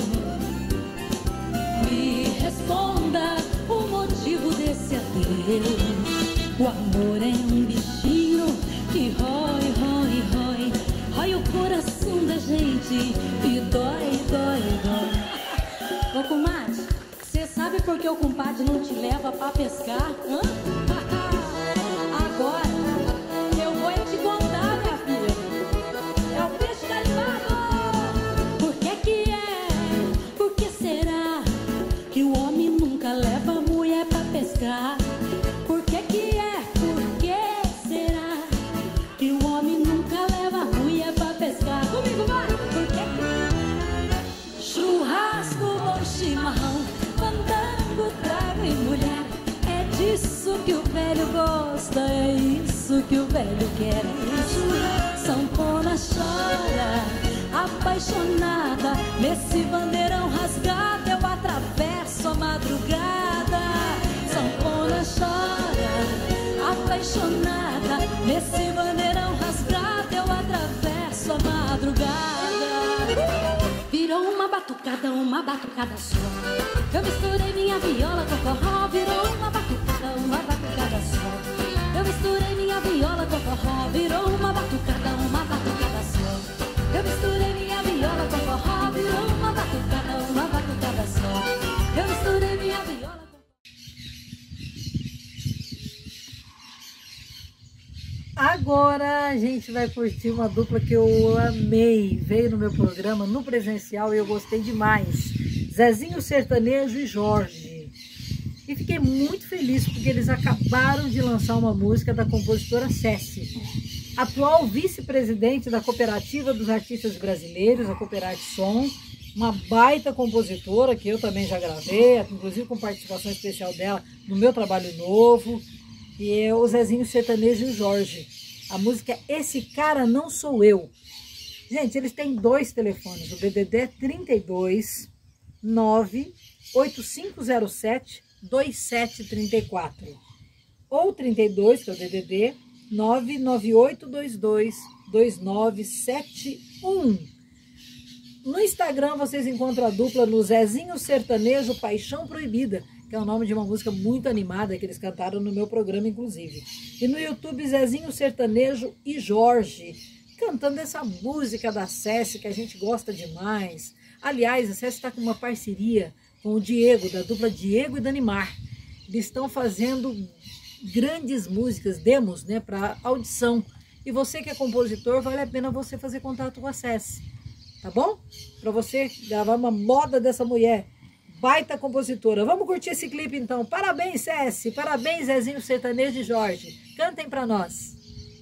Speaker 11: Me responda o motivo desse adeus. O amor é um bichinho que rói, rói, rói, rói o coração da gente e dói, dói, dói. Ô comadre, você sabe por que o compadre não te leva pra pescar? Hã? Agora eu vou te contar, minha filha. É o peixe carimbado. Por que que é? Por que será que o homem nunca leva a mulher pra pescar? Por que que é? Por que será que o homem nunca leva a mulher pra pescar? Comigo, vai! Por que que... Churrasco ou chimarrão, fandango, trago e mulher. É disso que o velho gosta, é isso que o velho quer. Sanfona chora, apaixonada, nesse bandeirão rasgado eu atravesso a madrugada. Sanfona chora, apaixonada, nesse bandeirão rasgado eu atravesso a madrugada. Virou uma batucada só. Eu misturei minha viola com forró. Virou uma batucada só. Eu misturei minha viola com forró. Virou uma batucada só. Eu misturei minha viola com forró. Virou uma batucada só. Eu misturei minha viola com...
Speaker 1: Agora a gente vai curtir uma dupla que eu amei. Veio no meu programa, no presencial, e eu gostei demais. Zezinho Sertanejo e Jorge. E fiquei muito feliz porque eles acabaram de lançar uma música da compositora Cessi, atual vice-presidente da Cooperativa dos Artistas Brasileiros, a Cooperarte Som, uma baita compositora que eu também já gravei, inclusive com participação especial dela no meu trabalho novo. E é o Zezinho Sertanejo e o Jorge. A música é Esse Cara Não Sou Eu. Gente, eles têm 2 telefones. O DDD é 32 98507 2734. Ou 32, que é o DDD, 99822 2971. No Instagram vocês encontram a dupla no Zezinho Sertanejo Paixão Proibida, que é o nome de uma música muito animada que eles cantaram no meu programa, inclusive. E no YouTube, Zezinho Sertanejo e Jorge, cantando essa música da Céci, que a gente gosta demais. Aliás, a Céci está com uma parceria com o Diego, da dupla Diego e Danimar. Eles estão fazendo grandes músicas, demos, né, para audição. E você que é compositor, vale a pena você fazer contato com a Céci, tá bom? Para você gravar uma moda dessa mulher, baita compositora. Vamos curtir esse clipe então. Parabéns, Céci, parabéns, Zezinho Sertanejo e Jorge. Cantem para nós.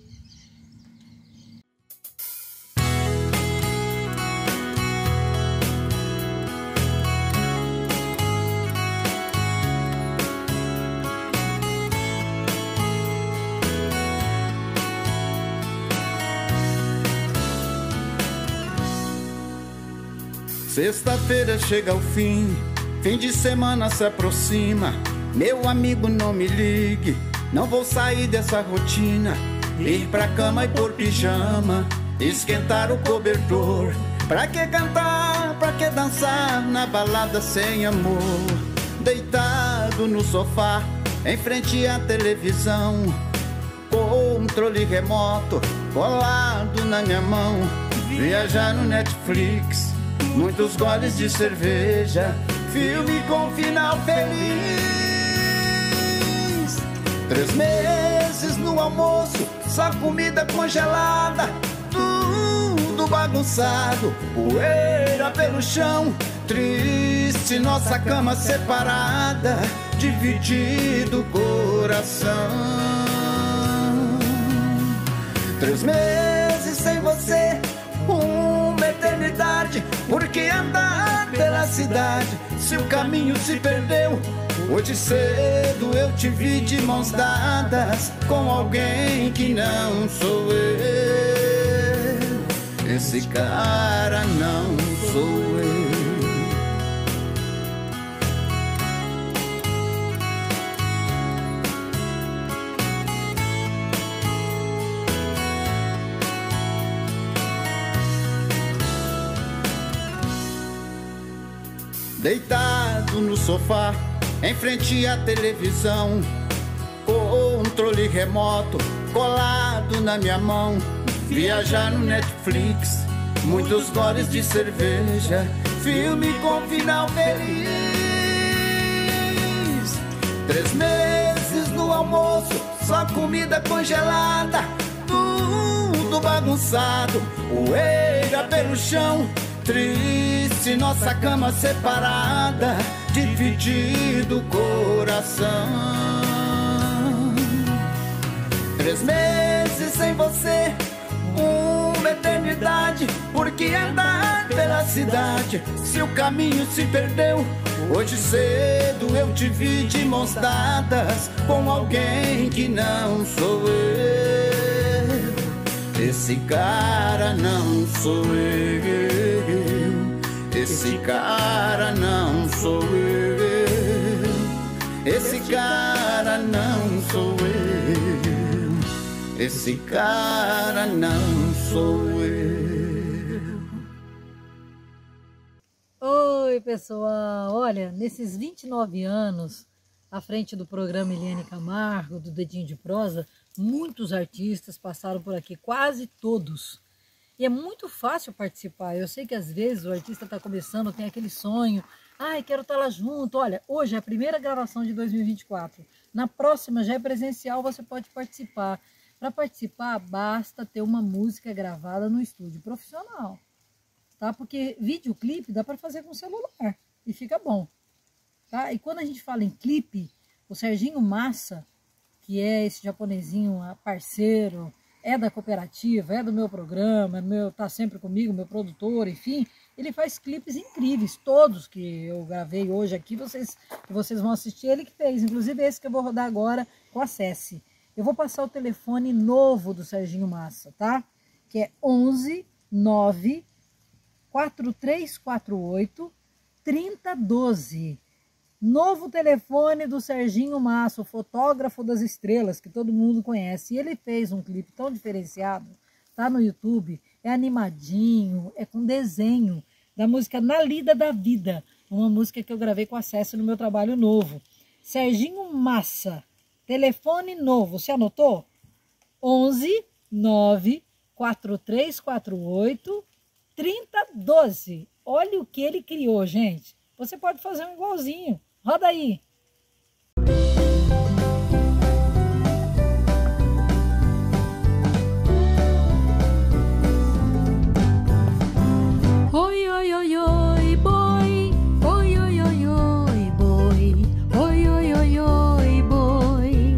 Speaker 5: Sexta-feira chega ao fim de semana se aproxima. Meu amigo, não me ligue, não vou sair dessa rotina. Ir pra cama e pôr pijama, esquentar o cobertor. Pra que cantar, pra que dançar na balada sem amor? Deitado no sofá, em frente à televisão, controle remoto colado na minha mão. Viajar no Netflix, muitos goles de cerveja, filme com final feliz. 3 meses no almoço, só comida congelada, tudo bagunçado, poeira pelo chão. Triste nossa cama separada, dividido o coração. 3 meses sem você, uma eternidade. Por que andar pela cidade se o caminho se perdeu? Hoje cedo eu te vi de mãos dadas com alguém que não sou eu. Esse cara não sou eu. Deitado no sofá, em frente à televisão, controle remoto colado na minha mão. Viajar no Netflix, muitos goles de cerveja, filme com final feliz. 3 meses no almoço, só comida congelada, tudo bagunçado, poeira pelo chão. Triste nossa cama separada, dividido o coração. 3 meses sem você, uma eternidade. Por que andar pela cidade se o caminho se perdeu? Hoje cedo eu te vi de mãos dadas com alguém que não sou eu. Esse cara não sou eu. Esse cara não sou eu. Esse cara não sou eu. Esse cara não sou eu.
Speaker 1: Oi, pessoal. Olha, nesses 29 anos à frente do programa Eliane Camargo, do Dedinho de Prosa, muitos artistas passaram por aqui, quase todos. E é muito fácil participar. Eu sei que às vezes o artista está começando, tem aquele sonho, ai, quero estar lá junto. Olha, hoje é a primeira gravação de 2024. Na próxima já é presencial, você pode participar. Para participar, basta ter uma música gravada no estúdio profissional, tá? Porque videoclipe dá para fazer com celular e fica bom, tá? E quando a gente fala em clipe, o Serginho Massa, que é esse japonesinho parceiro, é da cooperativa, é do meu programa, tá sempre comigo, meu produtor, enfim, ele faz clipes incríveis, todos que eu gravei hoje aqui, vocês vão assistir, ele que fez, inclusive esse que eu vou rodar agora com a Céci. Eu vou passar o telefone novo do Serginho Massa, tá? Que é 11 9 4348 3012. Novo telefone do Serginho Massa, o fotógrafo das estrelas, que todo mundo conhece. E ele fez um clipe tão diferenciado, tá no YouTube, é animadinho, é com desenho, da música Na Lida da Vida, uma música que eu gravei com acesso no meu trabalho novo. Serginho Massa, telefone novo, você anotou? 11 9 4348 3012. Olha o que ele criou, gente. Você pode fazer um igualzinho. Roda aí.
Speaker 11: Oi, oi, oi, oi, boi. Oi, oi, oi, oi, boi. Oi, oi, oi, oi, boi.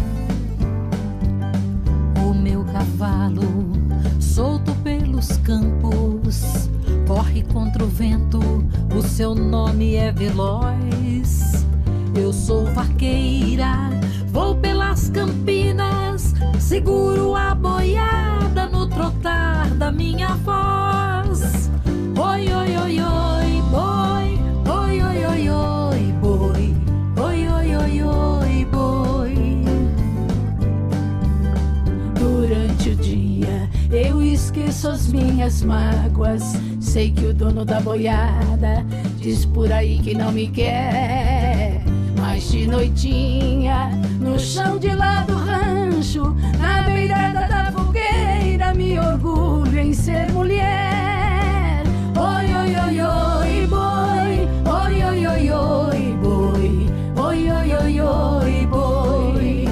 Speaker 11: O meu cavalo, solto pelos campos, corre contra o vento, o seu nome é veloz. Eu sou vaqueira, vou pelas campinas, seguro a boiada no trotar da minha voz. Oi, oi, oi, oi, boi. Oi, oi, oi, oi, boi. Oi, oi, oi, oi, boi. Durante o dia eu esqueço as minhas mágoas. Sei que o dono da boiada diz por aí que não me quer. Mas de noitinha, no chão de lá do rancho, na beirada da fogueira, me orgulho em ser mulher. Oi, oi, oi, oi, boi. Oi, oi, oi, oi, boi. Oi, oi, oi, oi, boi.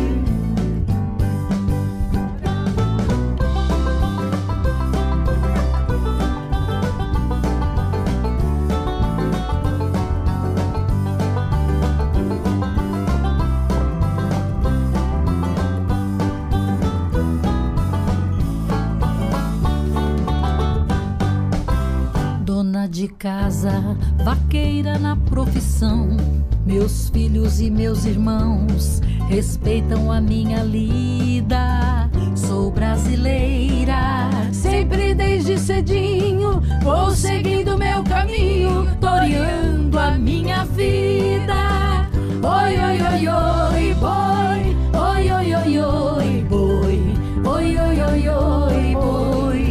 Speaker 11: Dona de casa, vaqueira na profissão, meus filhos e meus irmãos respeitam a minha lida. Sou brasileira, sempre desde cedinho vou seguindo meu caminho, toreando a minha vida. Oi, oi, oi, oi, boi. Oi, oi, oi, oi, boi. Oi, oi, oi, oi, boi.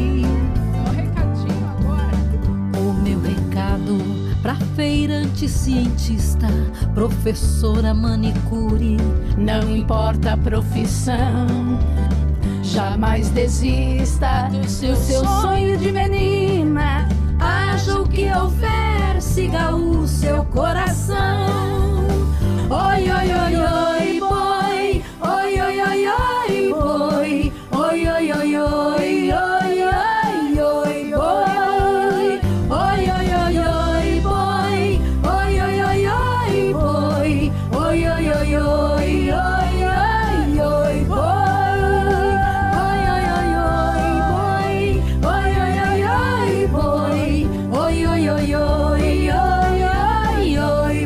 Speaker 11: Pra feirante cientista, professora manicure, não importa a profissão, jamais desista do seu sonho de menina. Haja o que houver, siga o seu coração. Oi, oi, oi, oi, boi. Oi, oi, oi, oi, boi. Oi, oi, oi, oi, oi, oi, oi, boi. Oi, oi, oi, oi, boi. Oi, oi, oi, oi, boi. Oi, oi, oi, oi, oi, oi, oi, boi. Oi, oi, oi, oi, boi. Oi, oi, oi, oi, boi. Oi, oi, oi, oi, oi, oi,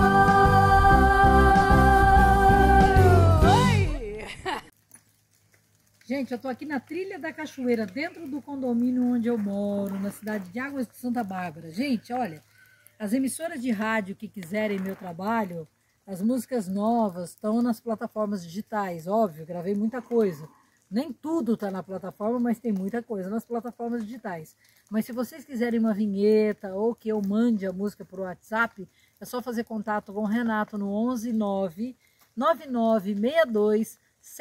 Speaker 11: boi.
Speaker 1: Gente, eu tô aqui na Trilha da Cachoeira, dentro do condomínio onde eu moro, na cidade de Águas de Santa Bárbara. Gente, olha, as emissoras de rádio que quiserem meu trabalho, as músicas novas estão nas plataformas digitais, óbvio, gravei muita coisa. Nem tudo tá na plataforma, mas tem muita coisa nas plataformas digitais. Mas se vocês quiserem uma vinheta ou que eu mande a música por WhatsApp, é só fazer contato com o Renato no 11 9 9962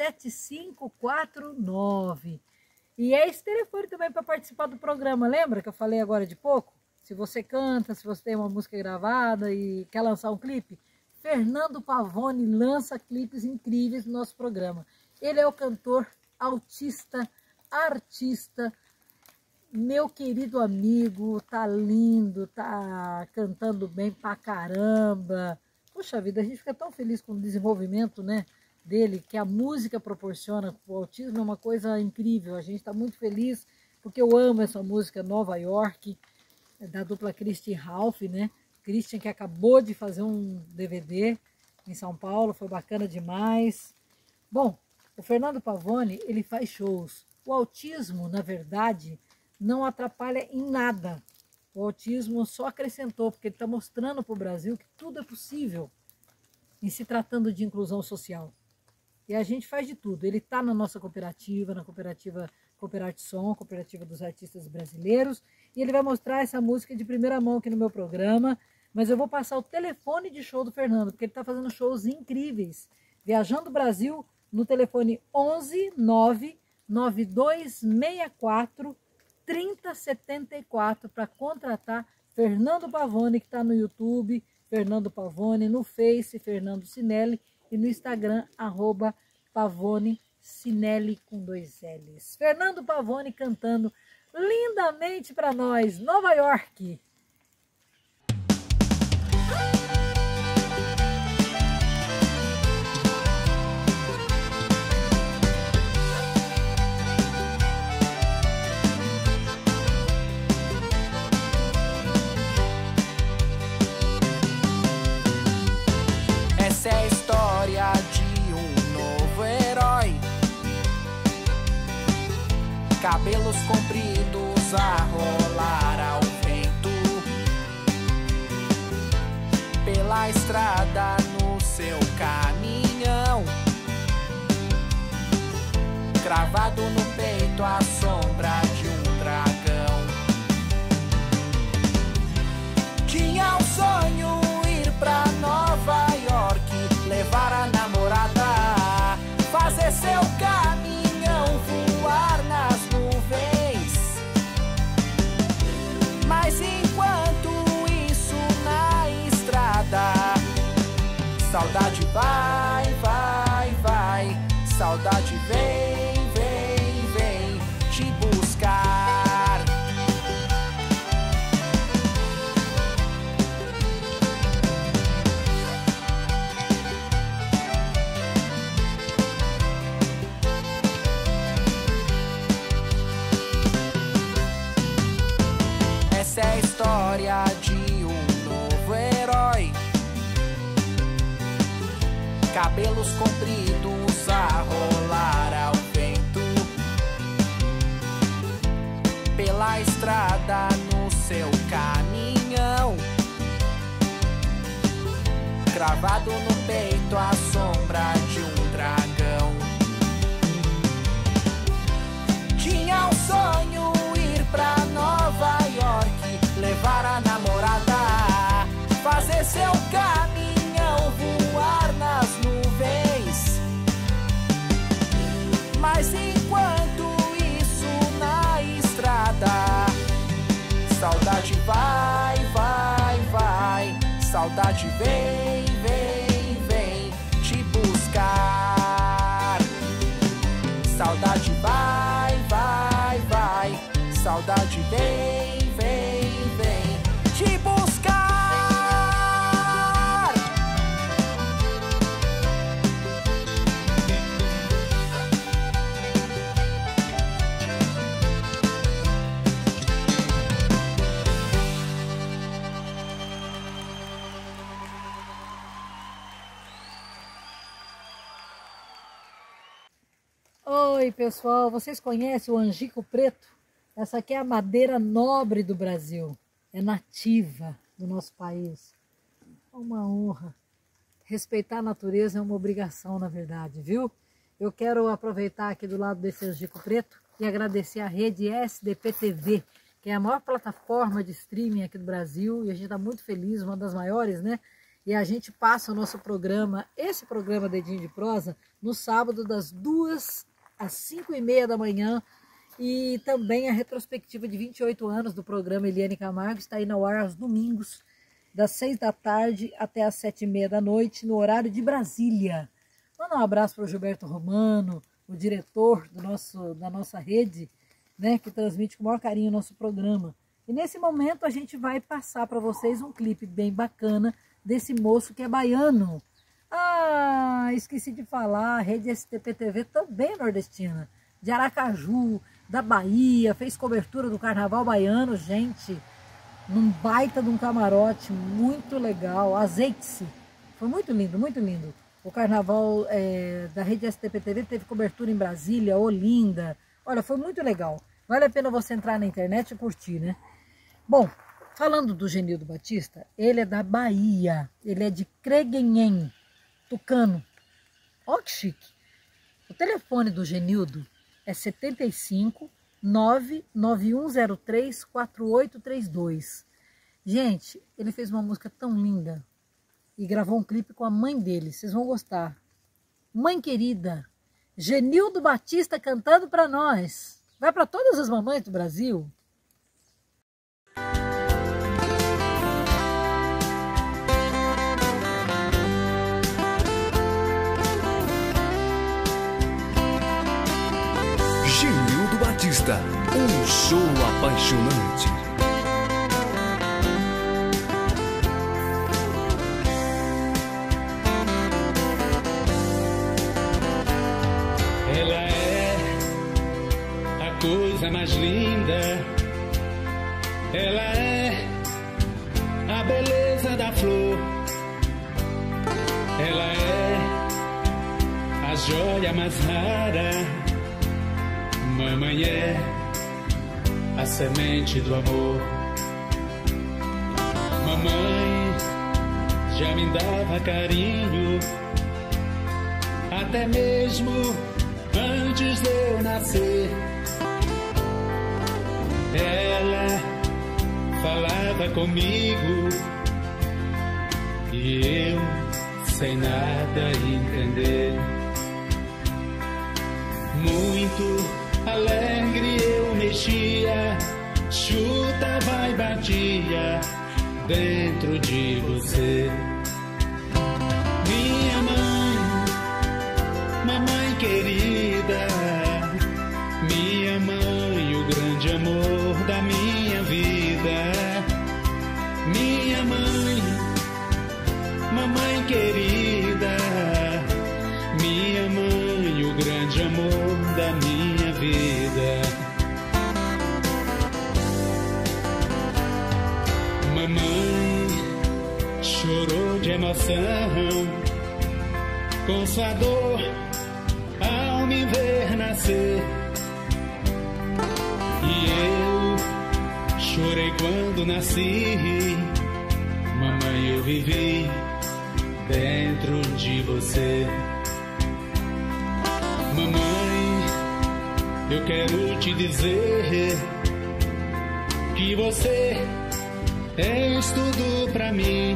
Speaker 1: 7549. E é esse telefone também para participar do programa, lembra que eu falei agora de pouco? Se você canta, se você tem uma música gravada e quer lançar um clipe, Fernando Pavone lança clipes incríveis no nosso programa. Ele é o cantor, autista, artista, meu querido amigo, tá lindo, tá cantando bem pra caramba. Puxa vida, a gente fica tão feliz com o desenvolvimento, né, dele, que a música proporciona. O autismo é uma coisa incrível, a gente está muito feliz, porque eu amo essa música Nova York, da dupla Christian Ralph, né? Christian que acabou de fazer um DVD em São Paulo, foi bacana demais. Bom, O Fernando Pavone, ele faz shows. O autismo, na verdade, não atrapalha em nada. O autismo só acrescentou, porque ele está mostrando para o Brasil que tudo é possível em se tratando de inclusão social. E a gente faz de tudo. Ele está na nossa cooperativa, na cooperativa Cooperartesom, cooperativa dos artistas brasileiros, e ele vai mostrar essa música de primeira mão aqui no meu programa, mas eu vou passar o telefone de show do Fernando, porque ele está fazendo shows incríveis. Viajando o Brasil no telefone 11 9 9264 3074 para contratar Fernando Pavone, que está no YouTube, Fernando Pavone, no Face, Fernando Cinelli, e no Instagram, @Pavone Cinelli com 2 L's. Fernando Pavone cantando lindamente para nós, Nova York.
Speaker 12: Essa é a história de um novo herói. Cabelos compridos a rolar ao vento, pela estrada no seu caminhão, cravado no peito a sombra de um dragão. Tinha um sonho ir pra Nova York, levar a namorada, fazer seu caminhão voar nas nuvens. Mas enquanto isso na estrada, saudade vai, vai, vai, saudade vem, vem, vem te buscar. Essa é a história de um novo herói. Cabelos compridos a rolar ao vento, pela estrada no seu caminhão, cravado no peito a sombra de um dragão. Tinha um sonho ir pra Nova York, levar a namorada, fazer seu caminhão voar nas nuvens. Mas enquanto isso na estrada, saudade vai, vai, vai, saudade vem, vem, vem te buscar. Saudade vai, vai, vai, saudade vem, vem, vem te buscar.
Speaker 1: Oi, pessoal, vocês conhecem o angico preto? Essa aqui é a madeira nobre do Brasil, é nativa do nosso país. É uma honra. Respeitar a natureza é uma obrigação, na verdade, viu? Eu quero aproveitar aqui do lado desse angico preto e agradecer a rede SDP TV, que é a maior plataforma de streaming aqui do Brasil, e a gente está muito feliz, uma das maiores, né? E a gente passa o nosso programa, esse programa Dedinho de Prosa, no sábado das 2 às 5h30 da manhã, e também a retrospectiva de 28 anos do programa Eliane Camargo está aí no ar aos domingos, das 6 da tarde até as 7h30 da noite, no horário de Brasília. Manda um abraço para o Gilberto Romano, o diretor da nossa rede, né, que transmite com o maior carinho o nosso programa. E nesse momento a gente vai passar para vocês um clipe bem bacana desse moço que é baiano. Ah, esqueci de falar, a rede SDP TV também nordestina, de Aracaju, da Bahia, fez cobertura do Carnaval Baiano, gente, num baita de um camarote, muito legal, azeite-se, foi muito lindo, muito lindo. O carnaval da Rede STP-TV teve cobertura em Brasília, Olinda. Olha, foi muito legal. Vale a pena você entrar na internet e curtir, né? Bom, falando do Genildo Batista, ele é da Bahia. Ele é de Creguenhen, Tucano. Ó que chique. O telefone do Genildo é 75 99103 4832. Gente, ele fez uma música tão linda e gravou um clipe com a mãe dele. Vocês vão gostar. Mãe querida, Genildo Batista cantando para nós. Vai para todas as mamães do Brasil.
Speaker 15: Genildo Batista, um show apaixonante.
Speaker 13: Ela é a coisa mais linda. Ela é a beleza da flor. Ela é a joia mais rara. Mamãe é a semente do amor. Mamãe já me dava carinho, até mesmo antes de eu nascer. Ela falava comigo e eu sem nada entender. Muito alegre eu mexia, chutava e batia dentro de você. Minha mãe, mamãe querida, minha mãe, o grande amor da minha vida. Minha mãe, mamãe querida, minha mãe, o grande amor da minha vida. Mamãe chorou de emoção com sua dor ao me ver nascer. E eu chorei quando nasci. Mamãe, eu vivi dentro de você. Mamãe, eu quero te dizer que você és tudo pra mim.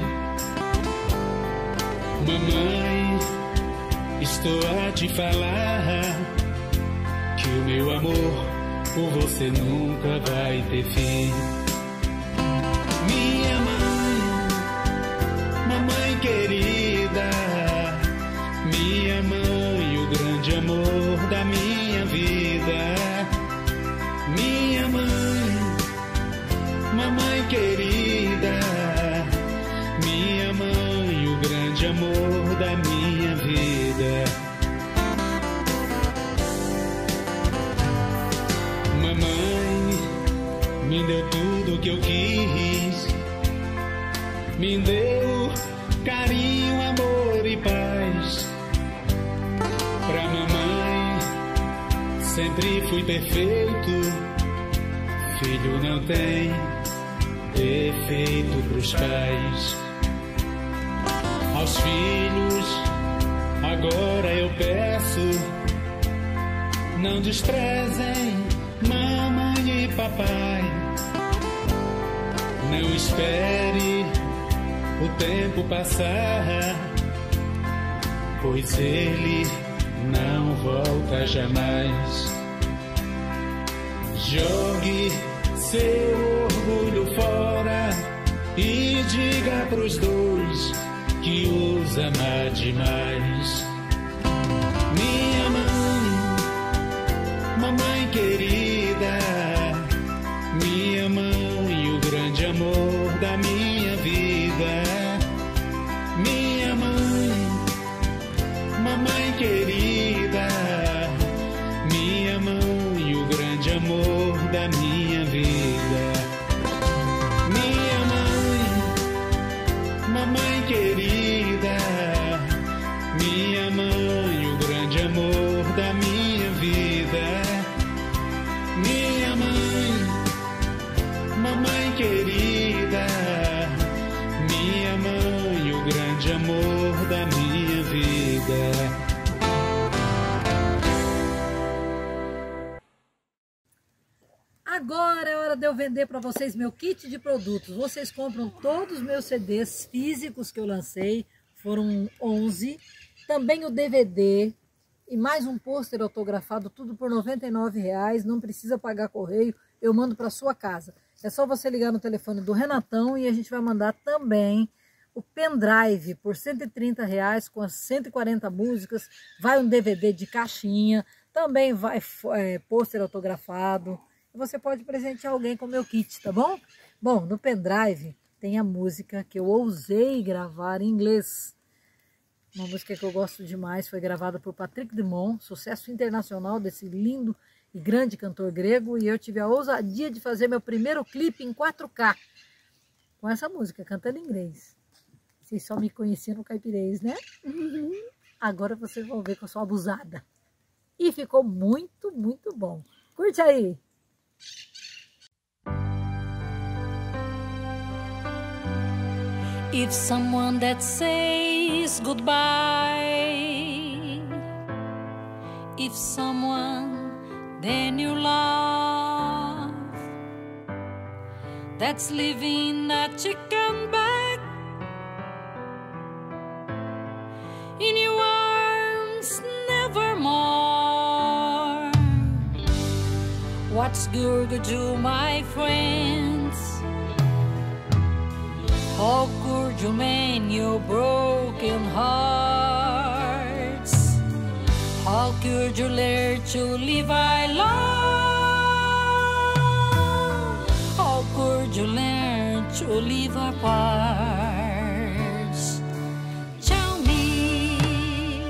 Speaker 13: Mamãe, estou a te falar que o meu amor por você nunca vai ter fim. Minha mãe, mamãe querida, minha mãe, o grande amor da minha vida. Minha mãe, mamãe querida, minha mãe, o grande amor da minha vida. Mamãe me deu tudo que eu quis, me deu carinho, amor e paz. Pra mamãe sempre fui perfeito, filho não tem defeito pros pais. Aos filhos agora eu peço, não desprezem mamãe e papai. Não espere o tempo passar, pois ele não volta jamais. Jogue seu orgulho fora e diga pros dois que os ama demais. Minha mãe, mamãe querida, minha mãe, o grande amor da minha vida. Minha mãe, mamãe querida, minha mãe, o grande amor da minha vida. Minha mãe, mamãe querida, minha
Speaker 16: da minha vida. Minha mãe, mamãe querida, minha mãe, o grande amor da minha vida.
Speaker 1: Agora é hora de eu vender para vocês meu kit de produtos. Vocês compram todos os meus CDs físicos que eu lancei, foram 11. Também o DVD e mais um pôster autografado, tudo por R$ 99,00. Não precisa pagar correio, eu mando para sua casa. É só você ligar no telefone do Renatão e a gente vai mandar também o pendrive por R$ 130,00 com as 140 músicas. Vai um DVD de caixinha, também vai pôster autografado. Você pode presentear alguém com o meu kit, tá bom? Bom, no pendrive tem a música que eu ousei gravar em inglês. Uma música que eu gosto demais, foi gravada por Patrick Dumont, sucesso internacional desse lindo e grande cantor grego. E eu tive a ousadia de fazer meu primeiro clipe em 4K com essa música, cantando em inglês. Vocês só me conheciam no caipirês, né? Agora vocês vão ver que eu sou abusada. E ficou muito, muito bom. Curte aí!
Speaker 11: If someone that says goodbye, if someone then you love, that's leaving a chicken back in your arms nevermore. What's good to do, my friends? How could you mend your broken hearts? How could you learn to live I love? How could you learn to live apart? Tell me,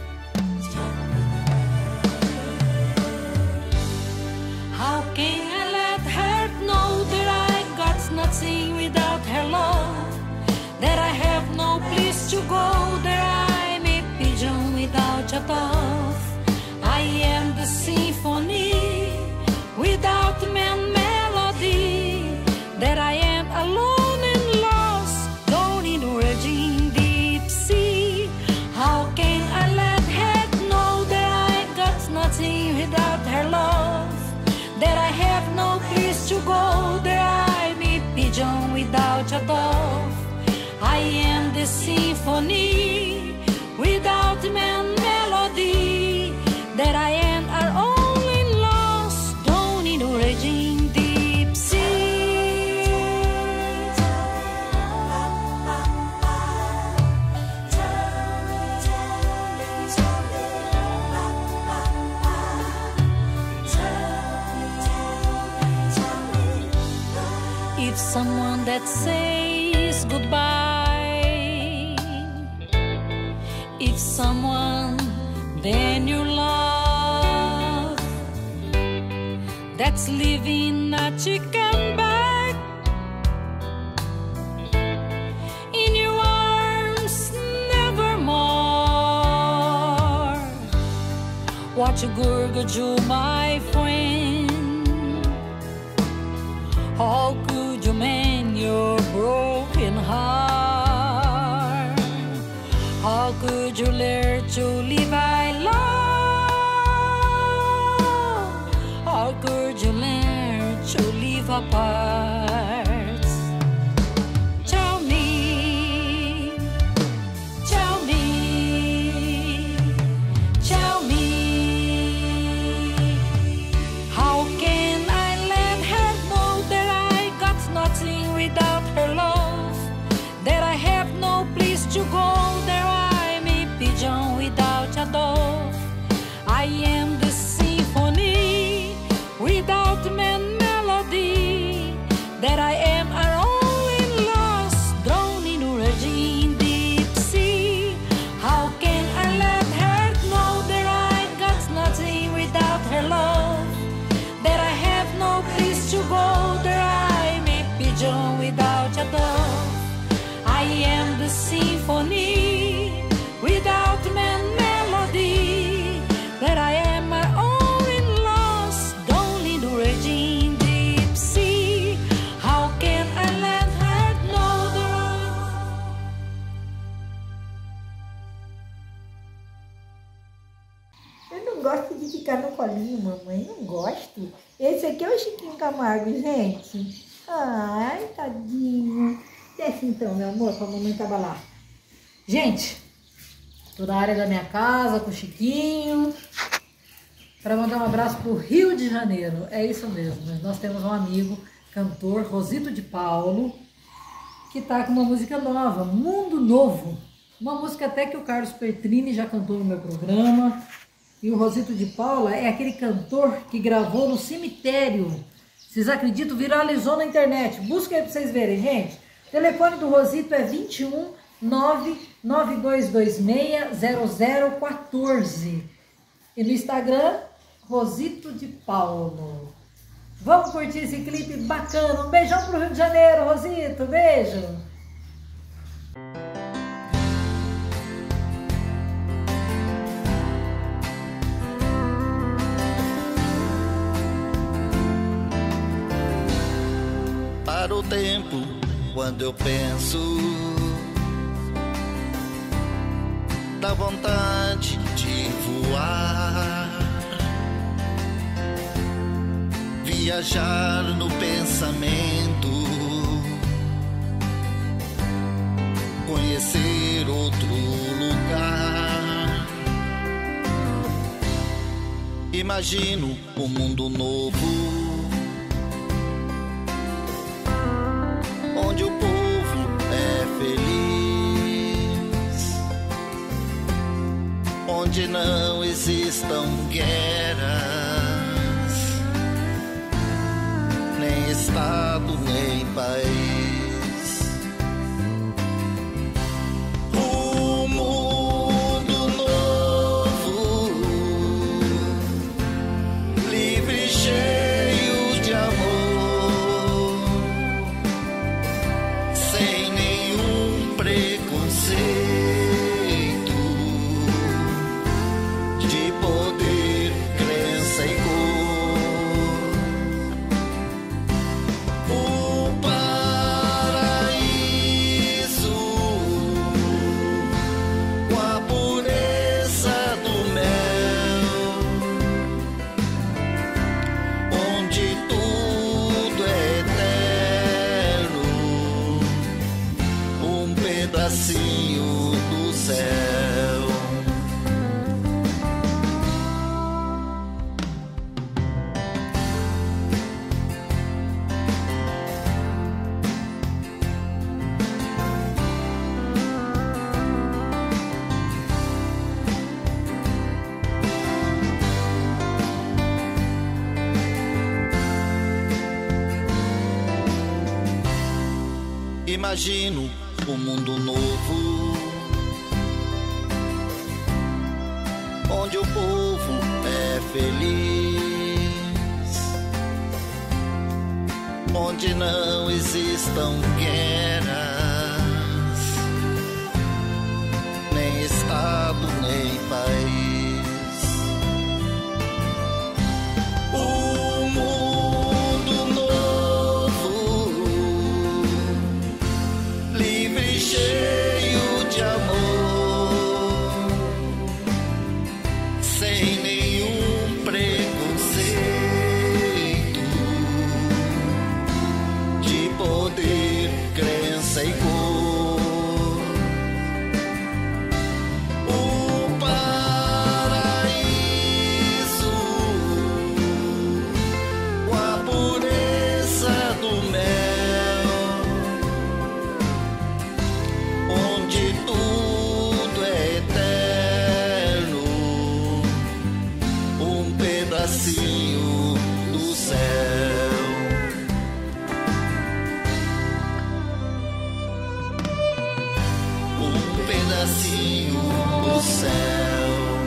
Speaker 11: how can I let her know that I got nothing without her love? That I have no place to go, that I'm a pigeon without a dove. I am the symphony without melody. That I am alone and lost, alone in raging deep sea. How can I let her know that I got nothing without her love? That I have no place to go, that I'm a pigeon without a dove. I am the symphony without melody. That I am are only lost, down in the raging deep sea. If someone that says goodbye, if someone then you love, that's leaving a chicken back in your arms nevermore. What you gurgle do, my friend? How could you mend your broken heart? How could you learn to live I love? How could you learn to live apart? Tell me, tell me, tell me, how can I let her know that I got nothing without her love? That I have no place to go, there I'm a pigeon without a dove. I am the symphony without melody. That I am are only lost, drowned in a raging deep sea. How can I let her know that I got nothing without her love? That I have no place to go, there I'm a pigeon without a dove. I am the symphony without melody. That I
Speaker 1: não gosta de ficar no colinho, mamãe. Não gosto. Esse aqui é o Chiquinho Camargo, gente. Ai, tadinho. Desce então, meu amor, pra mamãe trabalhar. Gente, tô na área da minha casa com o Chiquinho. Para mandar um abraço pro Rio de Janeiro. É isso mesmo. Nós temos um amigo, cantor, Rosito de Paulo, que tá com uma música nova, Mundo Novo. Uma música até que o Carlos Pertrini já cantou no meu programa. E o Rosito de Paula é aquele cantor que gravou no cemitério. Vocês acreditam? Viralizou na internet. Busca aí pra vocês verem, gente. O telefone do Rosito é 21 99226 0014. E no Instagram, Rosito de Paulo. Vamos curtir esse clipe bacana. Um beijão pro Rio de Janeiro, Rosito. Beijo.
Speaker 14: Para o tempo, quando eu penso, dá vontade de voar, viajar no pensamento, conhecer outro lugar. Imagino um mundo novo, onde o povo é feliz, onde não existam guerras, nem Estado, nem país. Um mundo novo, livre e cheio de amor, sem nenhum preconceito, de poder, crença e cor. Um paraíso com a pureza do mel, onde tudo é eterno, um pedacinho do céu. Imagino um mundo novo, onde o povo é feliz, onde não existam guerras, nem Estado, nem país. Um mundo novo, livre e cheio de amor, sem nenhum preconceito, de poder, crença e cor. Um paraíso com a pureza do mel, onde tudo é eterno, um pedacinho do céu. Um pedacinho do céu.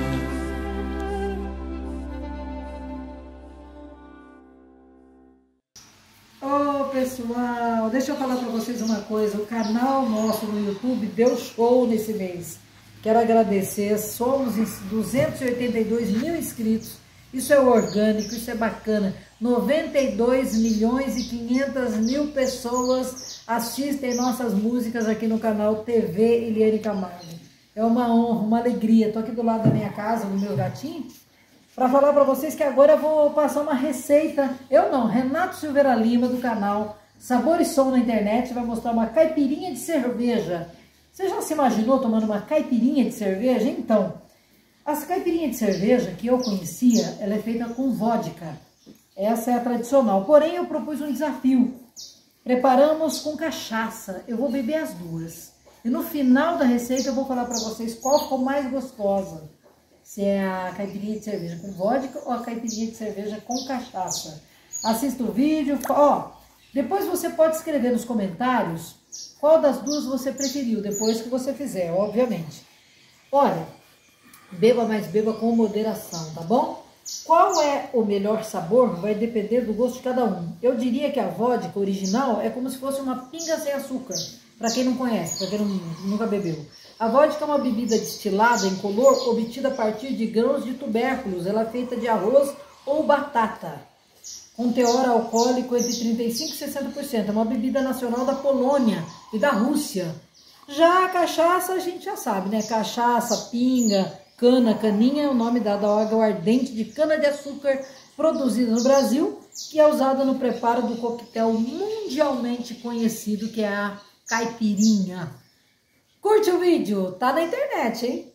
Speaker 1: Ô pessoal, deixa eu falar pra vocês uma coisa. O canal nosso no YouTube deu show nesse mês. Quero agradecer, somos em 282 mil inscritos. Isso é orgânico, isso é bacana. 92 milhões e 500 mil pessoas assistem nossas músicas aqui no canal TV Eliane Camargo. É uma honra, uma alegria. Tô aqui do lado da minha casa, do meu gatinho. para falar para vocês que agora eu vou passar uma receita. Eu não, Renato Silveira Lima, do canal Sabor e Som na internet, vai mostrar uma caipirinha de cerveja. Você já se imaginou tomando uma caipirinha de cerveja? Então, as caipirinhas de cerveja que eu conhecia, ela é feita com vodka. Essa é a tradicional. Porém, eu propus um desafio. Preparamos com cachaça. Eu vou beber as duas. E no final da receita eu vou falar para vocês qual ficou mais gostosa. Se é a caipirinha de cerveja com vodka ou a caipirinha de cerveja com cachaça. Assista o vídeo. Ó, depois você pode escrever nos comentários qual das duas você preferiu, depois que você fizer, obviamente. Olha, beba, mas beba com moderação, tá bom? Qual é o melhor sabor vai depender do gosto de cada um. Eu diria que a vodka original é como se fosse uma pinga sem açúcar. Para quem não conhece, para quem nunca bebeu. A vodka é uma bebida destilada incolor obtida a partir de grãos de tubérculos. Ela é feita de arroz ou batata, com teor alcoólico entre 35% e 60%. É uma bebida nacional da Polônia e da Rússia. Já a cachaça, a gente já sabe, né? Cachaça, pinga, cana, caninha é o nome dado à água ardente de cana-de-açúcar produzida no Brasil, que é usada no preparo do coquetel mundialmente conhecido, que é a caipirinha. Curte o vídeo, tá na internet, hein?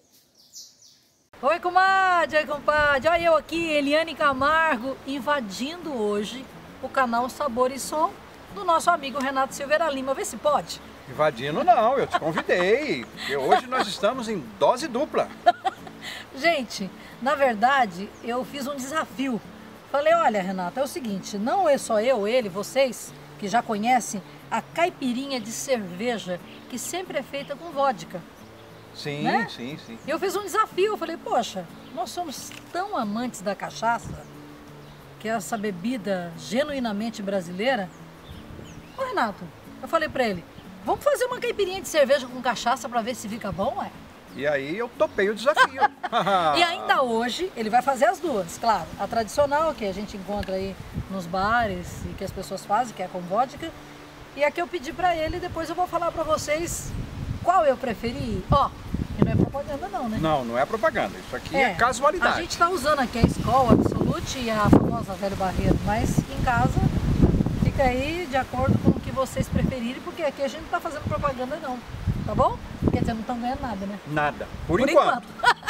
Speaker 1: Oi, comadre, oi, compadre. Olha eu aqui, Eliane Camargo, invadindo hoje o canal Sabor e Som do nosso amigo Renato Silveira Lima. Vê se pode.
Speaker 17: Invadindo não, eu te convidei. Porque hoje nós estamos em dose dupla.
Speaker 1: Gente, na verdade, eu fiz um desafio. Falei, olha, Renato, é o seguinte, não é só eu, ele, vocês, que já conhecem a caipirinha de cerveja, que sempre é feita com vodka.
Speaker 17: Sim,
Speaker 1: né?
Speaker 17: sim.
Speaker 1: E eu fiz um desafio, eu falei, poxa, nós somos tão amantes da cachaça, que é essa bebida genuinamente brasileira. Ô, Renato, eu falei pra ele, vamos fazer uma caipirinha de cerveja com cachaça pra ver se fica bom, ué?
Speaker 17: E aí eu topei o desafio.
Speaker 1: E ainda hoje ele vai fazer as duas, claro. A tradicional, que a gente encontra aí nos bares e que as pessoas fazem, que é com vodka. E a que eu pedi pra ele, depois eu vou falar pra vocês qual eu preferi. Ó, e não é propaganda não, né?
Speaker 17: Não, não é propaganda. Isso aqui é casualidade.
Speaker 1: A gente tá usando aqui a Skol Absolute e a famosa Velho Barreiro, mas em casa fica aí de acordo com o que vocês preferirem, porque aqui a gente não tá fazendo propaganda não, tá bom? Quer dizer, não estão ganhando nada, né?
Speaker 17: Nada, por enquanto.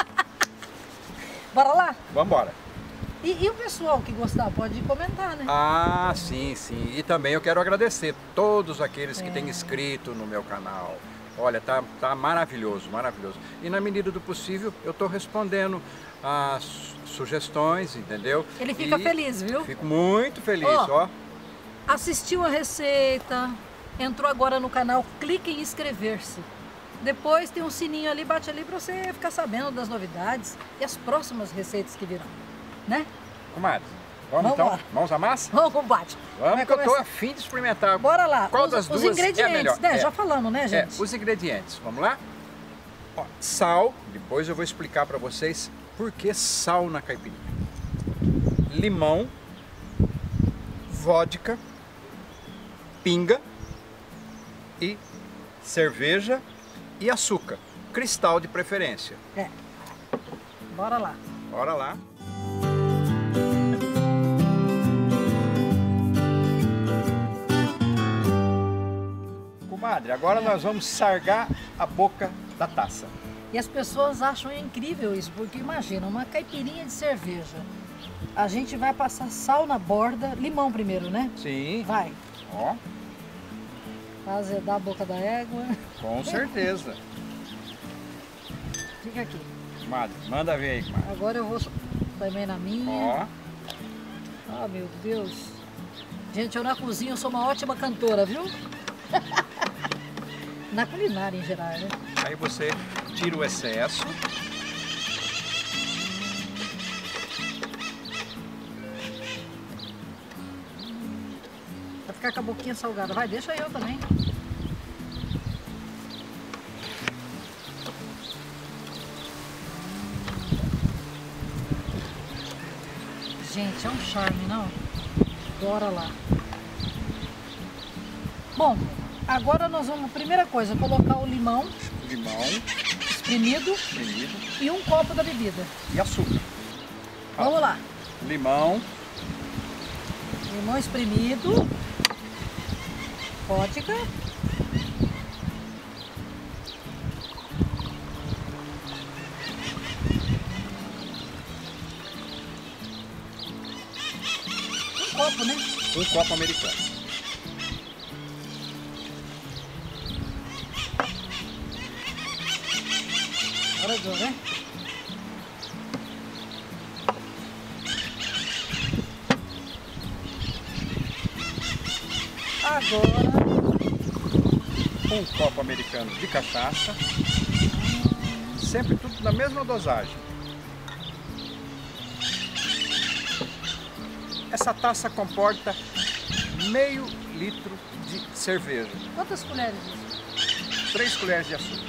Speaker 1: Bora lá?
Speaker 17: Vambora.
Speaker 1: E o pessoal que gostar pode comentar, né?
Speaker 17: Ah, sim. E também eu quero agradecer todos aqueles que têm inscrito no meu canal. Olha, tá maravilhoso, maravilhoso. E na medida do possível, eu tô respondendo as sugestões, entendeu?
Speaker 1: Ele fica feliz, viu?
Speaker 17: Fico muito feliz, ó.
Speaker 1: Assistiu a receita, entrou agora no canal, clique em inscrever-se. Depois tem um sininho ali, bate ali pra você ficar sabendo das novidades e as próximas receitas que virão, né?
Speaker 17: Comadre, vamos então?
Speaker 1: Lá.
Speaker 17: Mãos à massa?
Speaker 1: Vamos, combate.
Speaker 17: Vamos que eu tô a fim de experimentar.
Speaker 1: Bora lá.
Speaker 17: Qual das duas
Speaker 1: ingredientes,
Speaker 17: é melhor?
Speaker 1: Né? Já falamos, né, gente?
Speaker 17: Os ingredientes, vamos lá? Ó, sal, depois eu vou explicar pra vocês por que sal na caipirinha. Limão, vodka, pinga e cerveja e açúcar, cristal de preferência.
Speaker 1: Bora lá.
Speaker 17: Bora lá. Comadre, agora nós vamos sargar a boca da taça.
Speaker 1: E as pessoas acham incrível isso, porque imagina, uma caipirinha de cerveja. A gente vai passar sal na borda, limão primeiro, né?
Speaker 17: Sim.
Speaker 1: Vai.
Speaker 17: Ó.
Speaker 1: Azedar a boca da égua.
Speaker 17: Com certeza.
Speaker 1: Fica aqui.
Speaker 17: Comadre, manda ver aí, comadre.
Speaker 1: Agora eu vou também na minha.
Speaker 17: Ó.
Speaker 1: Oh, meu Deus. Gente, eu na cozinha sou uma ótima cantora, viu? Na culinária em geral, né?
Speaker 17: Aí você tira o excesso.
Speaker 1: Vai ficar com a boquinha salgada. Vai, deixa eu também. Gente, é um charme, não? Bora lá. Bom, agora nós vamos, primeira coisa, colocar o limão. Espremido. E um copo da bebida.
Speaker 17: E açúcar.
Speaker 1: Vamos lá.
Speaker 17: Limão.
Speaker 1: Limão espremido. Vodka. Um copo, né?
Speaker 17: Um copo americano.
Speaker 1: Agora eu, né? Agora
Speaker 17: um copo americano de cachaça. Sempre tudo na mesma dosagem. Essa taça comporta meio litro de cerveja.
Speaker 1: Quantas colheres disso?
Speaker 17: 3 colheres de açúcar.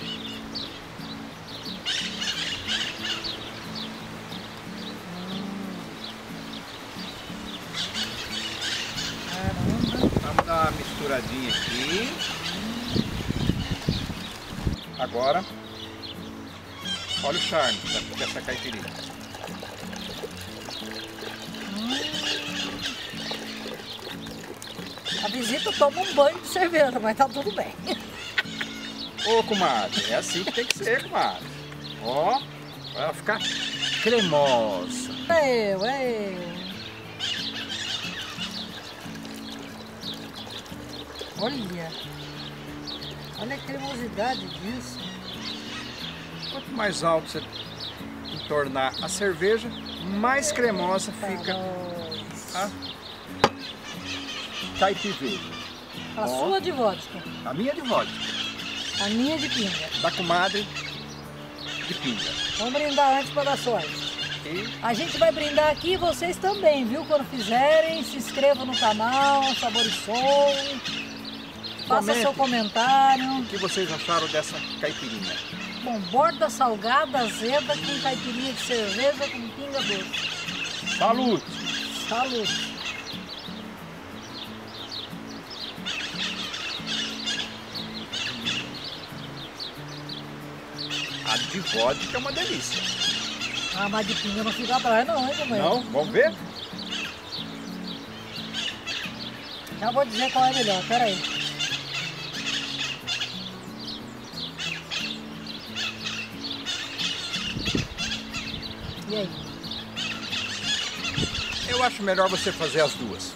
Speaker 17: Vamos dar uma misturadinha aqui. Agora, olha o charme dessa caipirinha.
Speaker 1: A visita toma um banho de cerveja, mas tá tudo bem.
Speaker 17: Ô, comadre, é assim que tem que ser, comadre. Ó, pra ela ficar cremosa.
Speaker 1: Olha a cremosidade disso.
Speaker 17: Quanto mais alto você tornar a cerveja, mais cremosa fica a caipiveira.
Speaker 1: A sua de vodka.
Speaker 17: A minha de vodka.
Speaker 1: A minha de pinga.
Speaker 17: Da comadre de pinga.
Speaker 1: Vamos brindar antes para dar sorte. A gente vai brindar aqui e vocês também, viu? Quando fizerem, se inscrevam no canal, Sabor e Som. Faça seu comentário.
Speaker 17: O que vocês acharam dessa caipirinha?
Speaker 1: Bom, borda salgada, azeda, com caipirinha de cerveja, com pinga doce.
Speaker 17: Salute!
Speaker 1: Salute!
Speaker 17: A de vodka é uma delícia.
Speaker 1: Ah, mas de pinga não fica atrás não, hein, companheiro?
Speaker 17: Não? Vamos ver?
Speaker 1: Já vou dizer qual é melhor, peraí. E aí?
Speaker 17: Eu acho melhor você fazer as duas.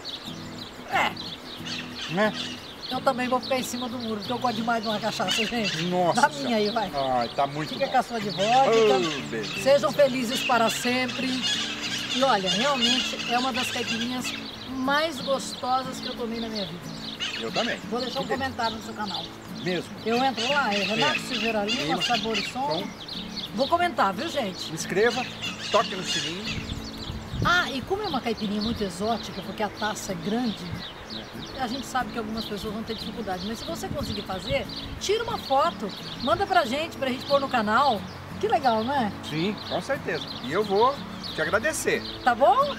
Speaker 17: Né?
Speaker 1: Eu também vou ficar em cima do muro, porque eu gosto demais de uma cachaça, gente.
Speaker 17: Nossa.
Speaker 1: Dá minha aí, vai.
Speaker 17: Ai, tá muito
Speaker 1: Fica
Speaker 17: bom.
Speaker 1: com a sua de vodka.
Speaker 17: Beleza.
Speaker 1: Sejam felizes para sempre. E olha, realmente é uma das caipirinhas mais gostosas que eu tomei na minha vida.
Speaker 17: Eu também.
Speaker 1: Vou deixar um comentário no seu canal.
Speaker 17: Mesmo.
Speaker 1: Eu entro lá, é Renato Silveira Lima, Sabor e Som. Vou comentar, viu, gente?
Speaker 17: Inscreva, toque no sininho.
Speaker 1: Ah, e como é uma caipirinha muito exótica, porque a taça é grande, a gente sabe que algumas pessoas vão ter dificuldade, mas se você conseguir fazer, tira uma foto, manda pra gente pôr no canal. Que legal, não é?
Speaker 17: Sim, com certeza. E eu vou te agradecer.
Speaker 1: Tá bom?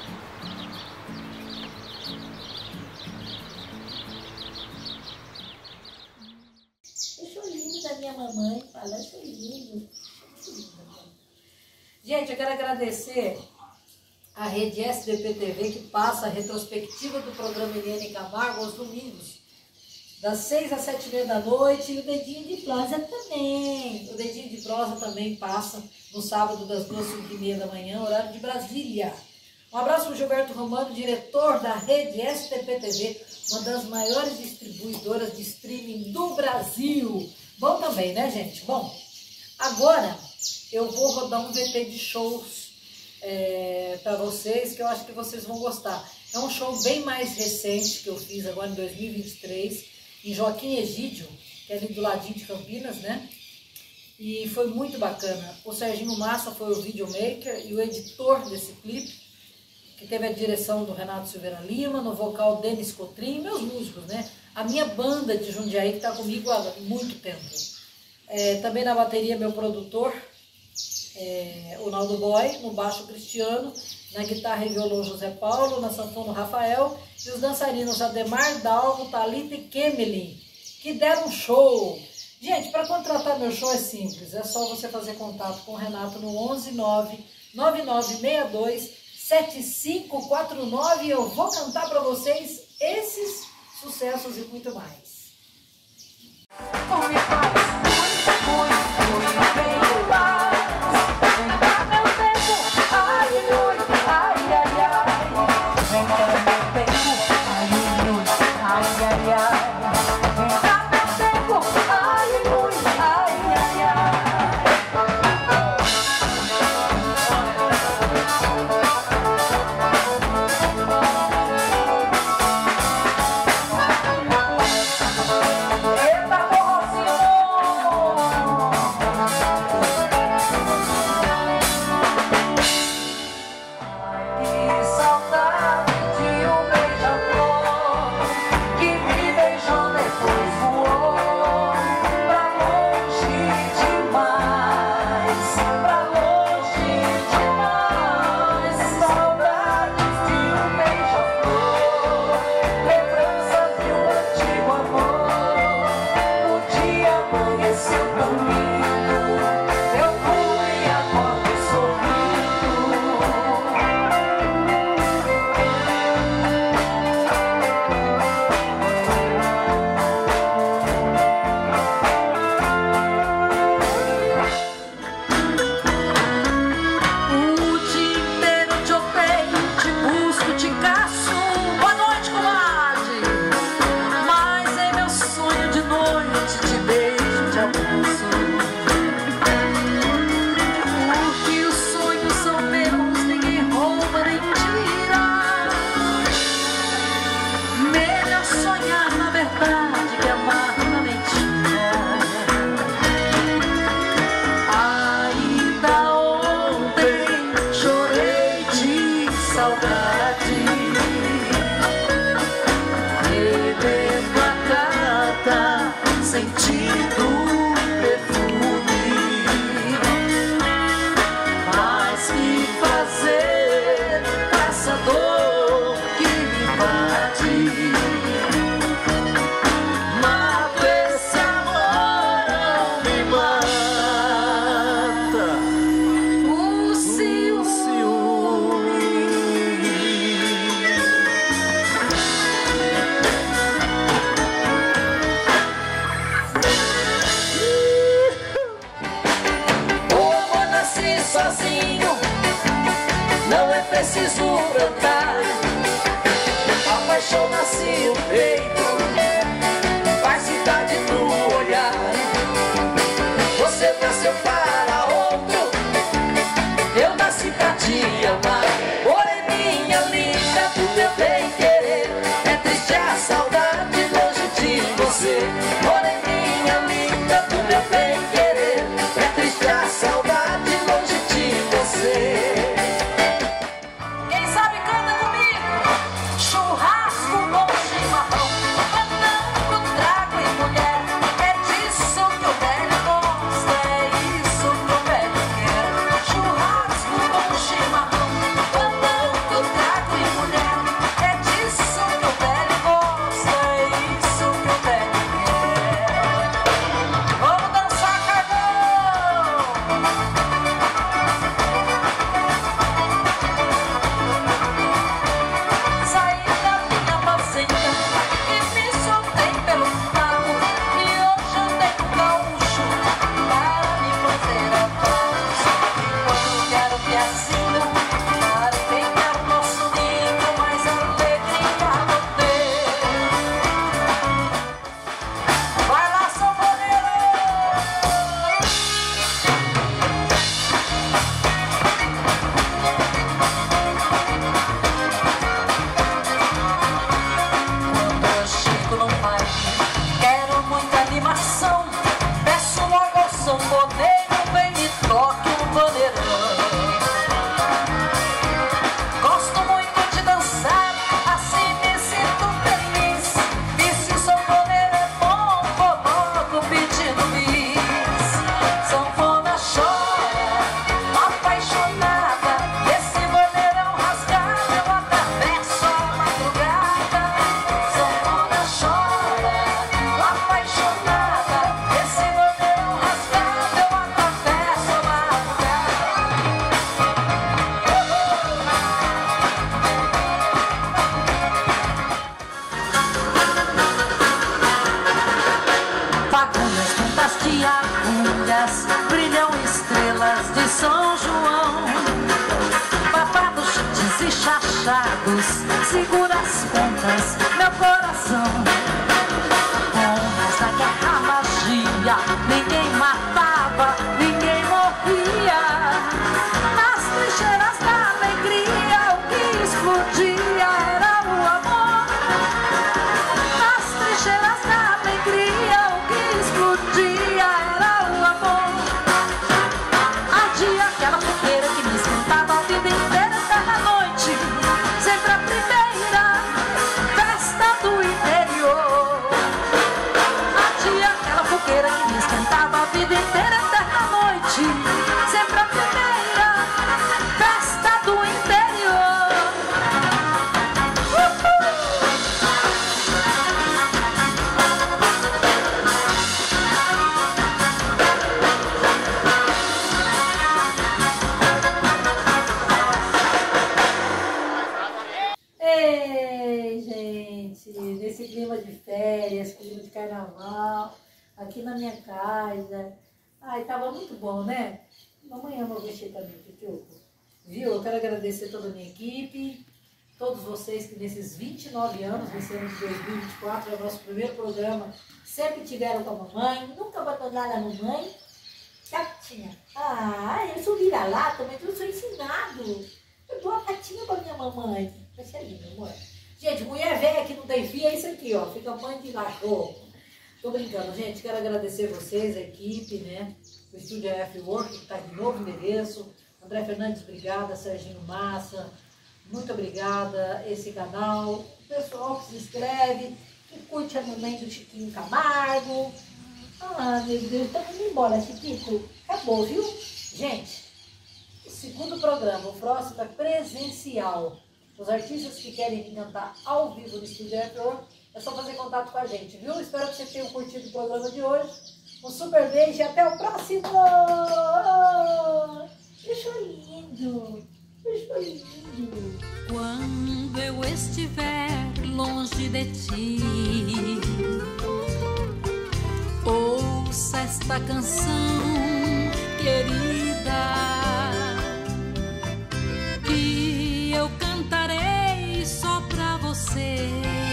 Speaker 1: Deixa o lindo da minha mamãe, fala, deixa o lindo. Gente, eu quero agradecer a Rede SBT TV, que passa a retrospectiva do programa Eliane Camargo aos domingos, das 6 às 7h30 da noite, e o Dedinho de Prosa também. O Dedinho de Prosa também passa no sábado, das 2 às 5h30 da manhã, horário de Brasília. Um abraço para o Gilberto Romano, diretor da Rede SBT TV, uma das maiores distribuidoras de streaming do Brasil. Bom também, né, gente? Bom, agora eu vou rodar um VT de shows para vocês, que eu acho que vocês vão gostar. É um show bem mais recente que eu fiz agora em 2023, em Joaquim Egídio, que é ali do ladinho de Campinas, né? E foi muito bacana. O Serginho Massa foi o videomaker e o editor desse clipe, que teve a direção do Renato Silveira Lima, no vocal Denis Cotrim, meus músicos, né? A minha banda de Jundiaí, que está comigo há muito tempo. Também na bateria, meu produtor, o Naldo Boy, no baixo Cristiano, na guitarra e violão José Paulo, na sanfona Rafael, e os dançarinos Ademar, Dalvo, Thalita e Kemelin, que deram um show. Gente, para contratar meu show é simples, é só você fazer contato com o Renato no 11 9962-7549. Eu vou cantar para vocês esses sucessos e muito mais.
Speaker 2: Preciso cantar, a paixão nasce no peito, faz cidade no olhar. Você nasceu para outro, eu nasci pra te amar. Moreninha linda do meu bem querer, é triste a saudade longe de você. Moreninha linda do meu bem querer, é triste a saudade longe de você.
Speaker 11: Churrasco com chimarrão. machados, segura as pontas, meu coração. Com essa guerra magia, ninguém matava, ninguém morria. Nas trincheiras da alegria, o que explodia era o amor. Nas trincheiras da alegria, o que explodia era o amor. Ardia aquela fogueira que me esquentava a vida inteira, eterna noite, sempre a primeira festa do interior. Ardia aquela fogueira que me esquentava a vida inteira, eterna noite, sempre a primeira festa do interior.
Speaker 1: Ei, gente, nesse clima de férias, clima de carnaval, aqui na minha casa. Ai, tava muito bom, né? Mamãe ama você também, Tchutchuco. Viu? Eu quero agradecer toda a minha equipe, todos vocês que nesses 29 anos, nesse ano de 2024, é o nosso primeiro programa, sempre tiveram com a mamãe, nunca abandonaram a mamãe. Catinha. Ah, eu sou vira-lata, mas eu sou ensinado. Eu dou a patinha pra minha mamãe. Vai ser lindo, amor. Gente, mulher velha que não tem filho é isso aqui, ó. Fica mãe de cachorro. Tô brincando, gente. Quero agradecer vocês, a equipe, né? O Estúdio AF Work, que tá de novo endereço. André Fernandes, obrigada. Serginho Massa, muito obrigada. Esse canal. O pessoal que se inscreve, que curte a mamãe do Chiquinho Camargo. Ah, meu Deus, estamos indo embora, Chiquito. Acabou, viu? Gente, o segundo programa, o próximo é presencial. Os artistas que querem vir cantar ao vivo no Estúdio AF, é só fazer contato com a gente, viu? Espero que vocês tenham curtido o programa de hoje. Um super beijo e até o próximo! Deixa lindo! Deixa lindo!
Speaker 11: Quando eu estiver longe de ti, ouça esta canção, querida, que eu cantarei só pra você.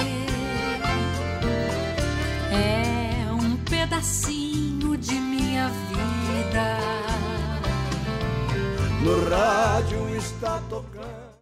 Speaker 11: É um pedacinho de minha vida.
Speaker 3: No rádio está tocando.